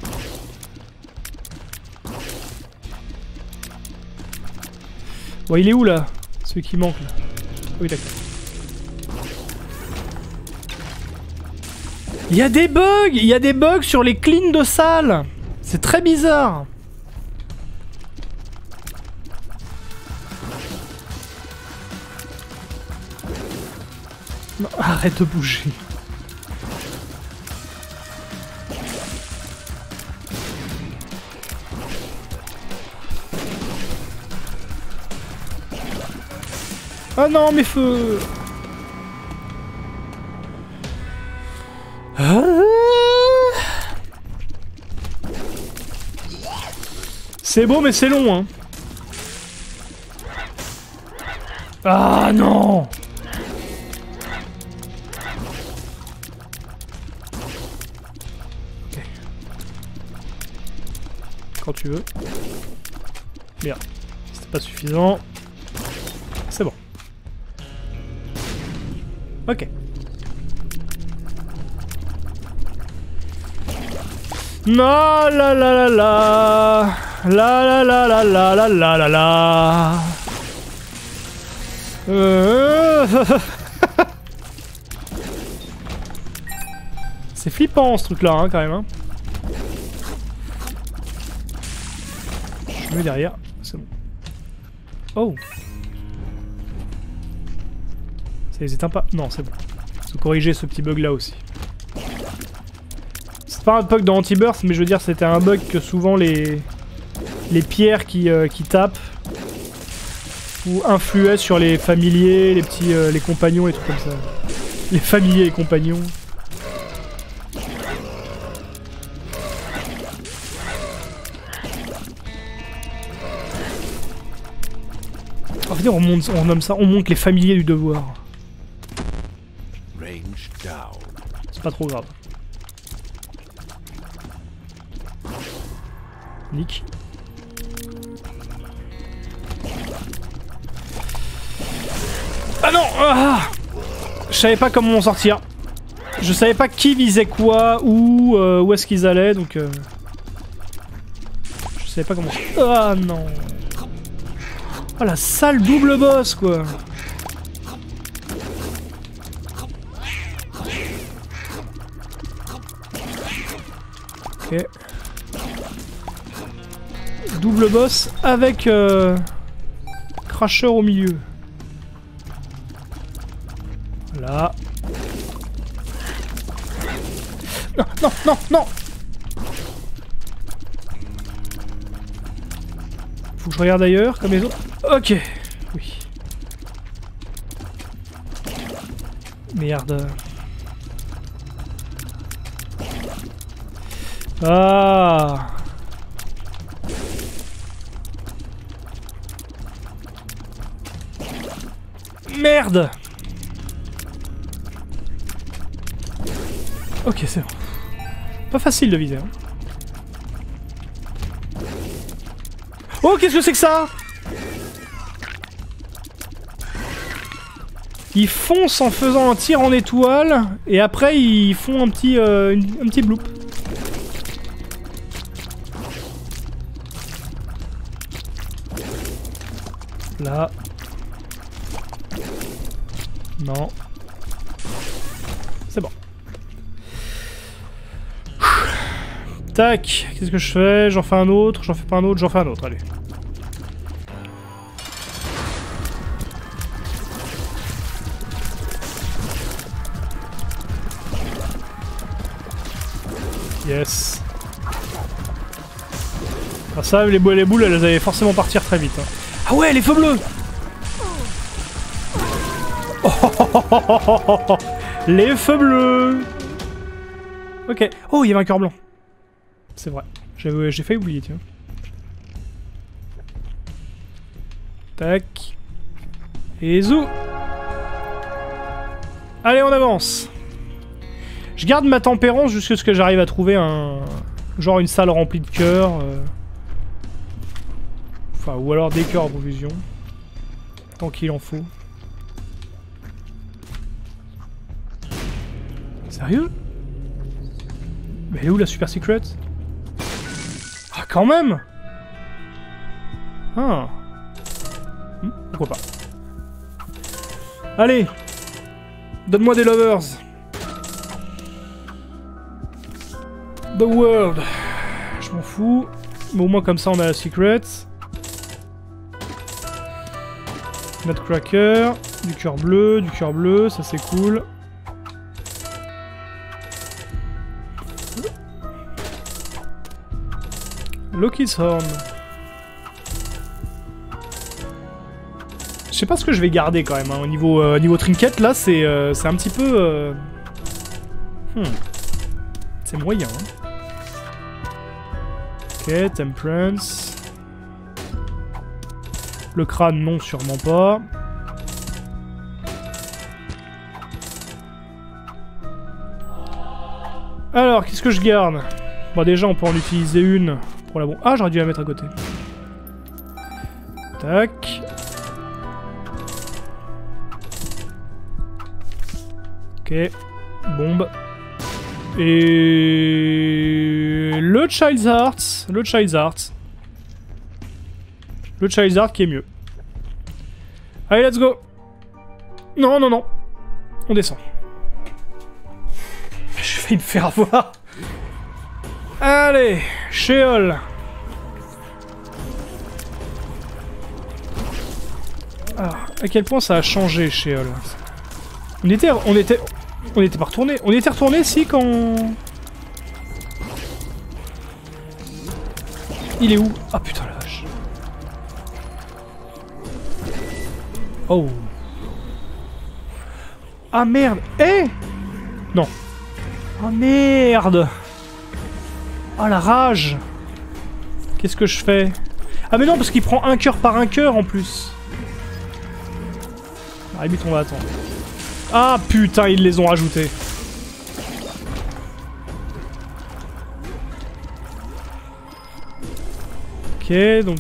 Bon, il est où là? Celui qui manque là. Oui, d'accord. Il y a des bugs! Il y a des bugs sur les cleans de salle! C'est très bizarre! Non, arrête de bouger. Oh non, mes feux! C'est beau, mais c'est long, hein. Ah non! Ok. Quand tu veux. Merde. C'était pas suffisant. C'est bon. Ok. Non, la la la la. La la la la la la la la la. C'est flippant ce truc là hein, quand même hein. Je mets derrière, c'est bon. Oh. Ça les éteint pas? Non c'est bon. Faut corriger ce petit bug là aussi. C'est pas un bug dans Anti-Burst mais je veux dire c'était un bug que souvent les pierres qui tapent ou influaient sur les familiers, les petits les compagnons et tout comme ça. Les familiers et les compagnons. On va dire on nomme ça, on monte les familiers du devoir. C'est pas trop grave. Nick. Ah non ah, je savais pas comment m'en sortir. Je savais pas qui visait quoi, où est-ce qu'ils allaient, donc... Je savais pas comment... Ah non. Oh la sale double boss quoi. Ok. Double boss avec Crasher au milieu. Voilà. Non, non, non, non. Faut que je regarde ailleurs, comme les autres. Ok. Oui. Merde. Ah. Merde. Ok, c'est bon. Pas facile de viser. Hein. Oh, qu'est-ce que c'est que ça? Ils foncent en faisant un tir en étoile, et après ils font un petit bloop. Là. Non. C'est bon. Tac, qu'est-ce que je fais? J'en fais un autre, j'en fais pas un autre, j'en fais un autre, allez. Yes. Ah ça, les boules, elles allaient forcément partir très vite. Hein. Ah ouais, les feux bleus. Oh, les feux bleus. Ok. Oh, il y avait un cœur blanc. C'est vrai. J'ai failli oublier, tiens. Tac. Et zou. Allez, on avance. Je garde ma tempérance jusqu'à ce que j'arrive à trouver un... Genre une salle remplie de cœurs. Enfin, ou alors des cœurs en profusion. Tant qu'il en faut. Sérieux? Mais elle est où la super secret? Ah, quand même! Ah. Pourquoi pas? Allez! Donne-moi des lovers! The world! Je m'en fous. Mais au moins comme ça on a la secret. Nutcracker, du cœur bleu, ça c'est cool. Loki's Horn. Je sais pas ce que je vais garder quand même, hein. Au niveau trinket là c'est un petit peu... C'est moyen. Hein. Ok, Temperance. Le crâne, non, sûrement pas. Alors, qu'est-ce que je garde? Bon, déjà, on peut en utiliser une pour la bombe. Ah, j'aurais dû la mettre à côté. Tac. Ok. Bombe. Et... Le Child's Heart. Le Child's Heart. Le Child's Heart qui est mieux. Allez, let's go. Non, non, non. On descend. Je vais me faire avoir. Allez, Sheol. Ah, à quel point ça a changé, Sheol. On était pas retourné. On était retourné si quand... Il est où? Ah putain la vache. Oh. Ah merde. Eh. Non. Ah merde. Ah la rage. Qu'est-ce que je fais? Ah mais non parce qu'il prend un cœur par un cœur en plus. Ah limite on va attendre. Ah putain ils les ont rajoutés. Ok donc...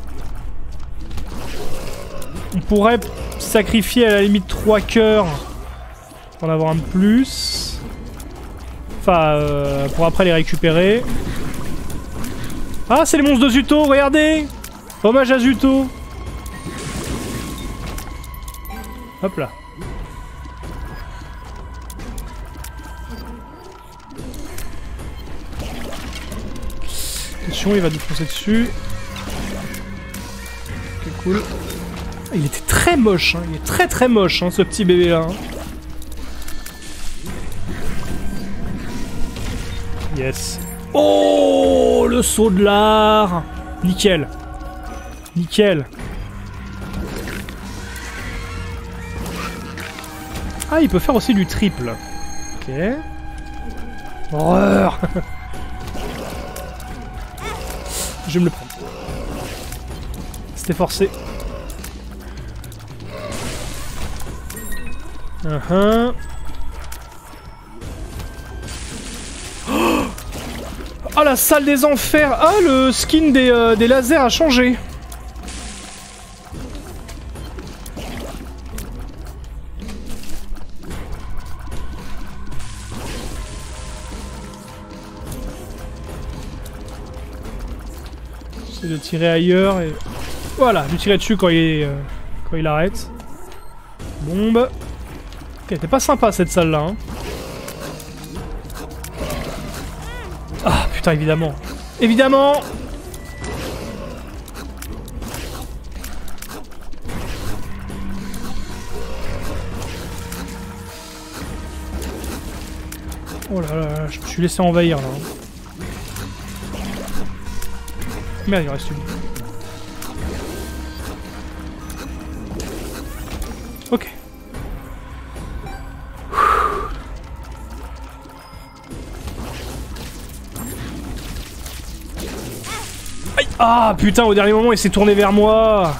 On pourrait sacrifier à la limite 3 cœurs pour en avoir un de plus. Enfin, pour après les récupérer. Ah, c'est les monstres de Zuto, regardez! Hommage à Zuto. Hop là. Attention, il va nous foncer dessus. Ok, cool. Il était très moche, hein. Il est très très moche, hein, ce petit bébé là. Hein. Yes. Oh, le saut de l'art. Nickel. Nickel. Ah, il peut faire aussi du triple. Ok. Horreur. Je vais me le prendre. C'était forcé. Oh la salle des enfers. Ah le skin des lasers a changé. C'est de tirer ailleurs et... Voilà, lui tirer dessus quand il arrête. Bombe. Elle était pas sympa cette salle là. Hein. Ah putain évidemment. Évidemment. Oh là là, je me suis laissé envahir là. Merde il reste une. Ok. Aïe. Ah putain, au dernier moment il s'est tourné vers moi.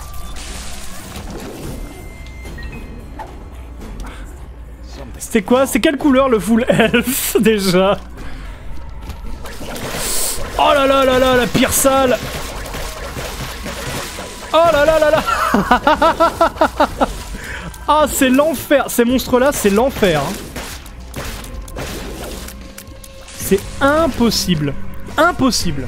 C'était quoi? C'est quelle couleur le full elf déjà? Oh là là là là, la pire salle. Oh là là là là. Ah c'est l'enfer. Ces monstres là c'est l'enfer. Hein. C'est impossible. Impossible.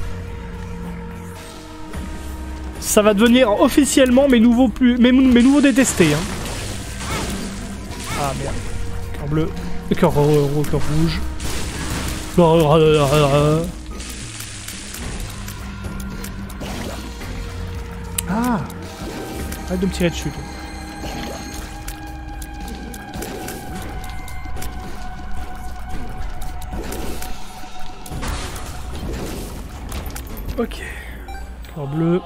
Ça va devenir officiellement mes nouveaux détestés. Hein. Ah merde. Cœur bleu. Cœur rouge. Ah. Arrête de me tirer dessus. Toi. Ok. Cœur bleu.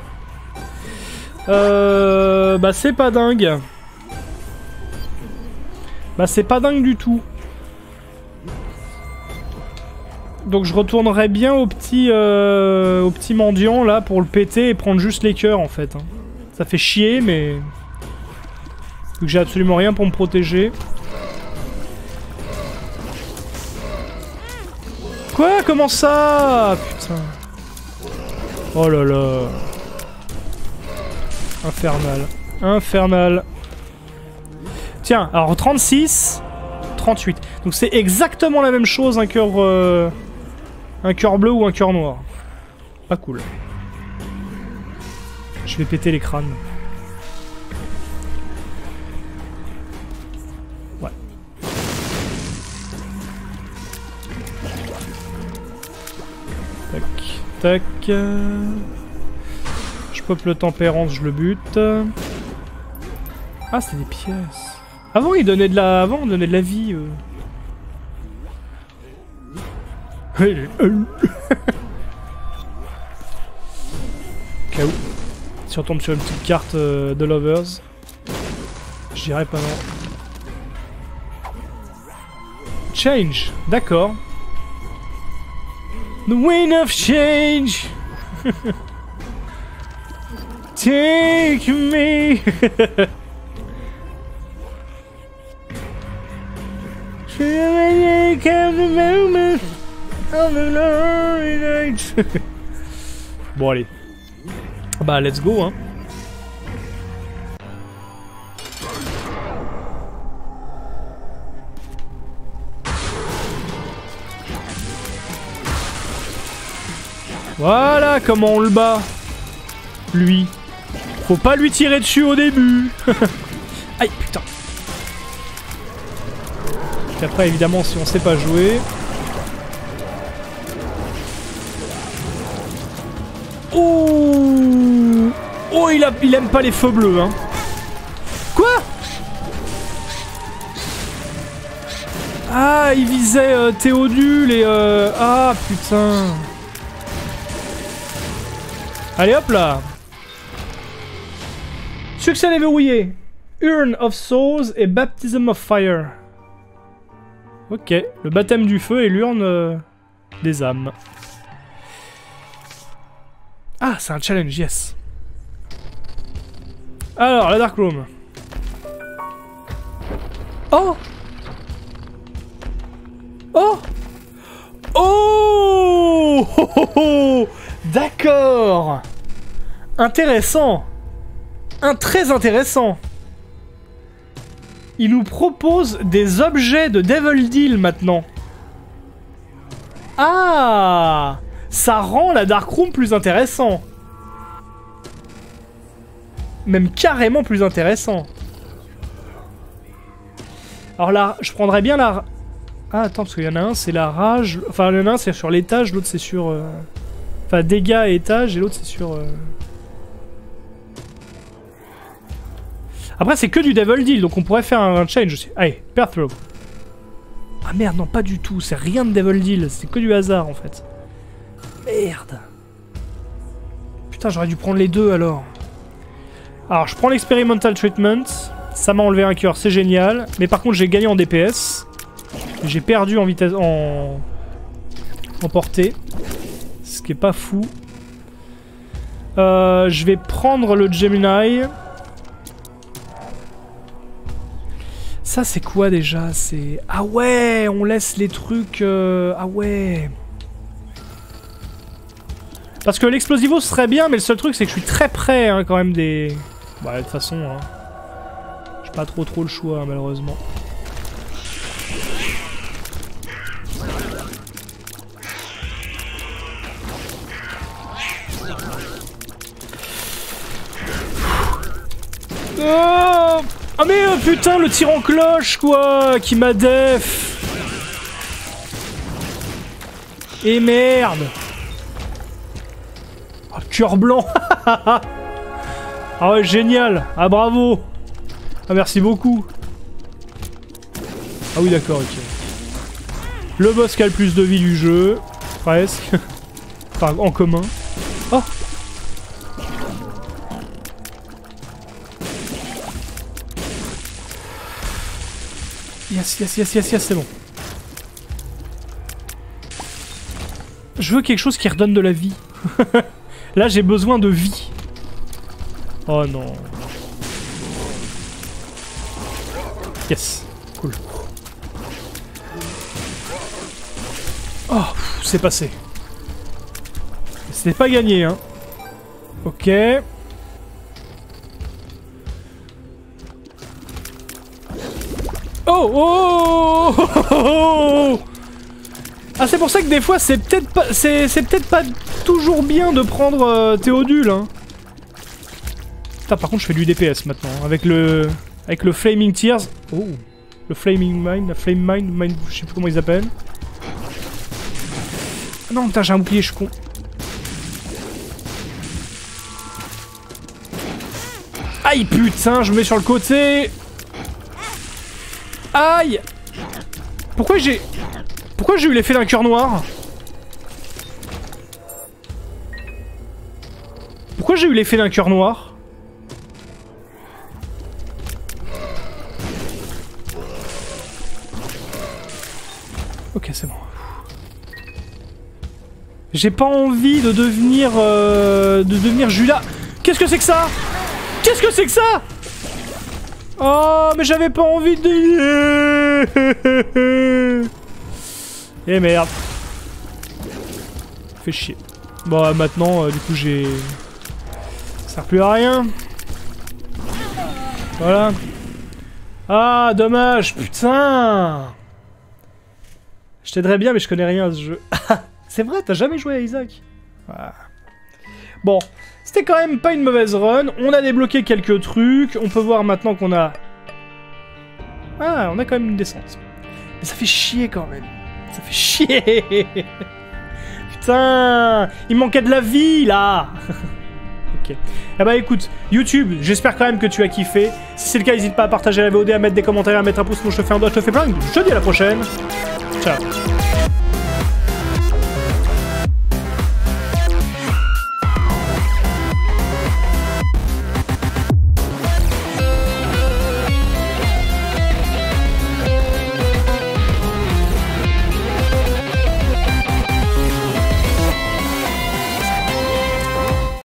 Bah c'est pas dingue. Bah c'est pas dingue du tout. Donc je retournerai bien au petit mendiant là pour le péter et prendre juste les cœurs en fait. Hein. Ça fait chier mais... Vu que j'ai absolument rien pour me protéger. Quoi? Comment ça? Putain. Oh là là. Infernal. Infernal. Tiens, alors 36, 38. Donc c'est exactement la même chose, un cœur bleu ou un cœur noir. Pas cool. Je vais péter les crânes. Ouais. Tac, tac. Je pop le tempérance, je le bute. Ah, c'était des pièces. Avant, il donnait de la... Avant, on donnait de la vie. Cas où. Si on tombe sur une petite carte de Lovers, je dirais pas non. Change, d'accord. The wind of change. Take me. Bon allez. Bah let's go hein. Voilà comment on le bat. Lui. Faut pas lui tirer dessus au début. Aïe putain. Et après évidemment si on sait pas jouer. Oh, oh il aime pas les feux bleus hein. Quoi? Ah il visait Théodule et ah putain. Allez hop là. Succès déverrouillé. Urn of Souls et Baptism of Fire. Ok, le baptême du feu et l'urne des âmes. Ah, c'est un challenge, yes. Alors, la Dark Room. Oh! Oh! Oh! Oh, oh, oh. D'accord! Intéressant! Très intéressant! Il nous propose des objets de Devil Deal maintenant. Ah! Ça rend la Dark Room plus intéressant. Même carrément plus intéressant. Alors là, je prendrais bien la... Ah attends, parce qu'il y en a un, c'est la rage... Enfin, il y en a un, c'est sur l'étage, l'autre c'est sur... Enfin, dégâts et étage, et l'autre c'est sur... Après, c'est que du Devil Deal, donc on pourrait faire un change aussi. Allez, Pair Throw. Ah merde, non, pas du tout, c'est rien de Devil Deal, c'est que du hasard en fait. Merde. Putain, j'aurais dû prendre les deux alors. Alors, je prends l'Experimental Treatment. Ça m'a enlevé un cœur, c'est génial. Mais par contre, j'ai gagné en DPS. J'ai perdu en vitesse... en portée. Ce qui est pas fou. Je vais prendre le Gemini. Ça, c'est quoi déjà? C'est... Ah ouais, on laisse les trucs... Ah ouais... Parce que l'explosivo serait bien, mais le seul truc c'est que je suis très près hein, quand même des... Bah de toute façon, hein, j'ai pas trop le choix hein, malheureusement. Oh, ah mais putain le tir en cloche quoi, qui m'a def. Et merde. Cœur blanc. Ah ouais, génial. Ah bravo. Ah merci beaucoup. Ah oui d'accord, ok. Le boss qui a le plus de vie du jeu. Presque. Enfin, en commun. Oh. Yes, yes, yes, yes, yes, c'est bon. Je veux quelque chose qui redonne de la vie. Là, j'ai besoin de vie. Oh non. Yes. Cool. Oh, c'est passé. C'était pas gagné, hein. Ok. Oh, oh, oh, oh, oh. Ah, c'est pour ça que des fois, c'est peut-être pas toujours bien de prendre Théodule, hein. Putain, par contre, je fais du DPS maintenant, avec le Flaming Tears. Oh, le Flaming Mine, la Flame Mine, je sais plus comment ils appellent. Ah non, putain, j'ai un bouclier, je suis con. Aïe, putain, je me mets sur le côté. Aïe. Pourquoi j'ai eu l'effet d'un cœur noir? Pourquoi j'ai eu l'effet d'un cœur noir? Ok, c'est bon. J'ai pas envie de devenir Judas. Qu'est-ce que c'est que ça? Qu'est-ce que c'est que ça? Oh, mais j'avais pas envie de... Eh merde. Fait chier. Bon, maintenant, du coup, j'ai... Ça sert plus à rien. Voilà. Ah, dommage, putain. Je t'aiderais bien, mais je connais rien à ce jeu. C'est vrai, t'as jamais joué à Isaac. Ah. Bon, c'était quand même pas une mauvaise run. On a débloqué quelques trucs. On peut voir maintenant qu'on a... Ah, on a quand même une descente. Mais ça fait chier quand même. Ça fait chier. Putain, il manquait de la vie, là. Ok. Eh bah écoute, YouTube, j'espère quand même que tu as kiffé. Si c'est le cas, n'hésite pas à partager la VOD, à mettre des commentaires, à mettre un pouce, sinon je te fais un doigt, je te fais plein. Je te dis à la prochaine. Ciao.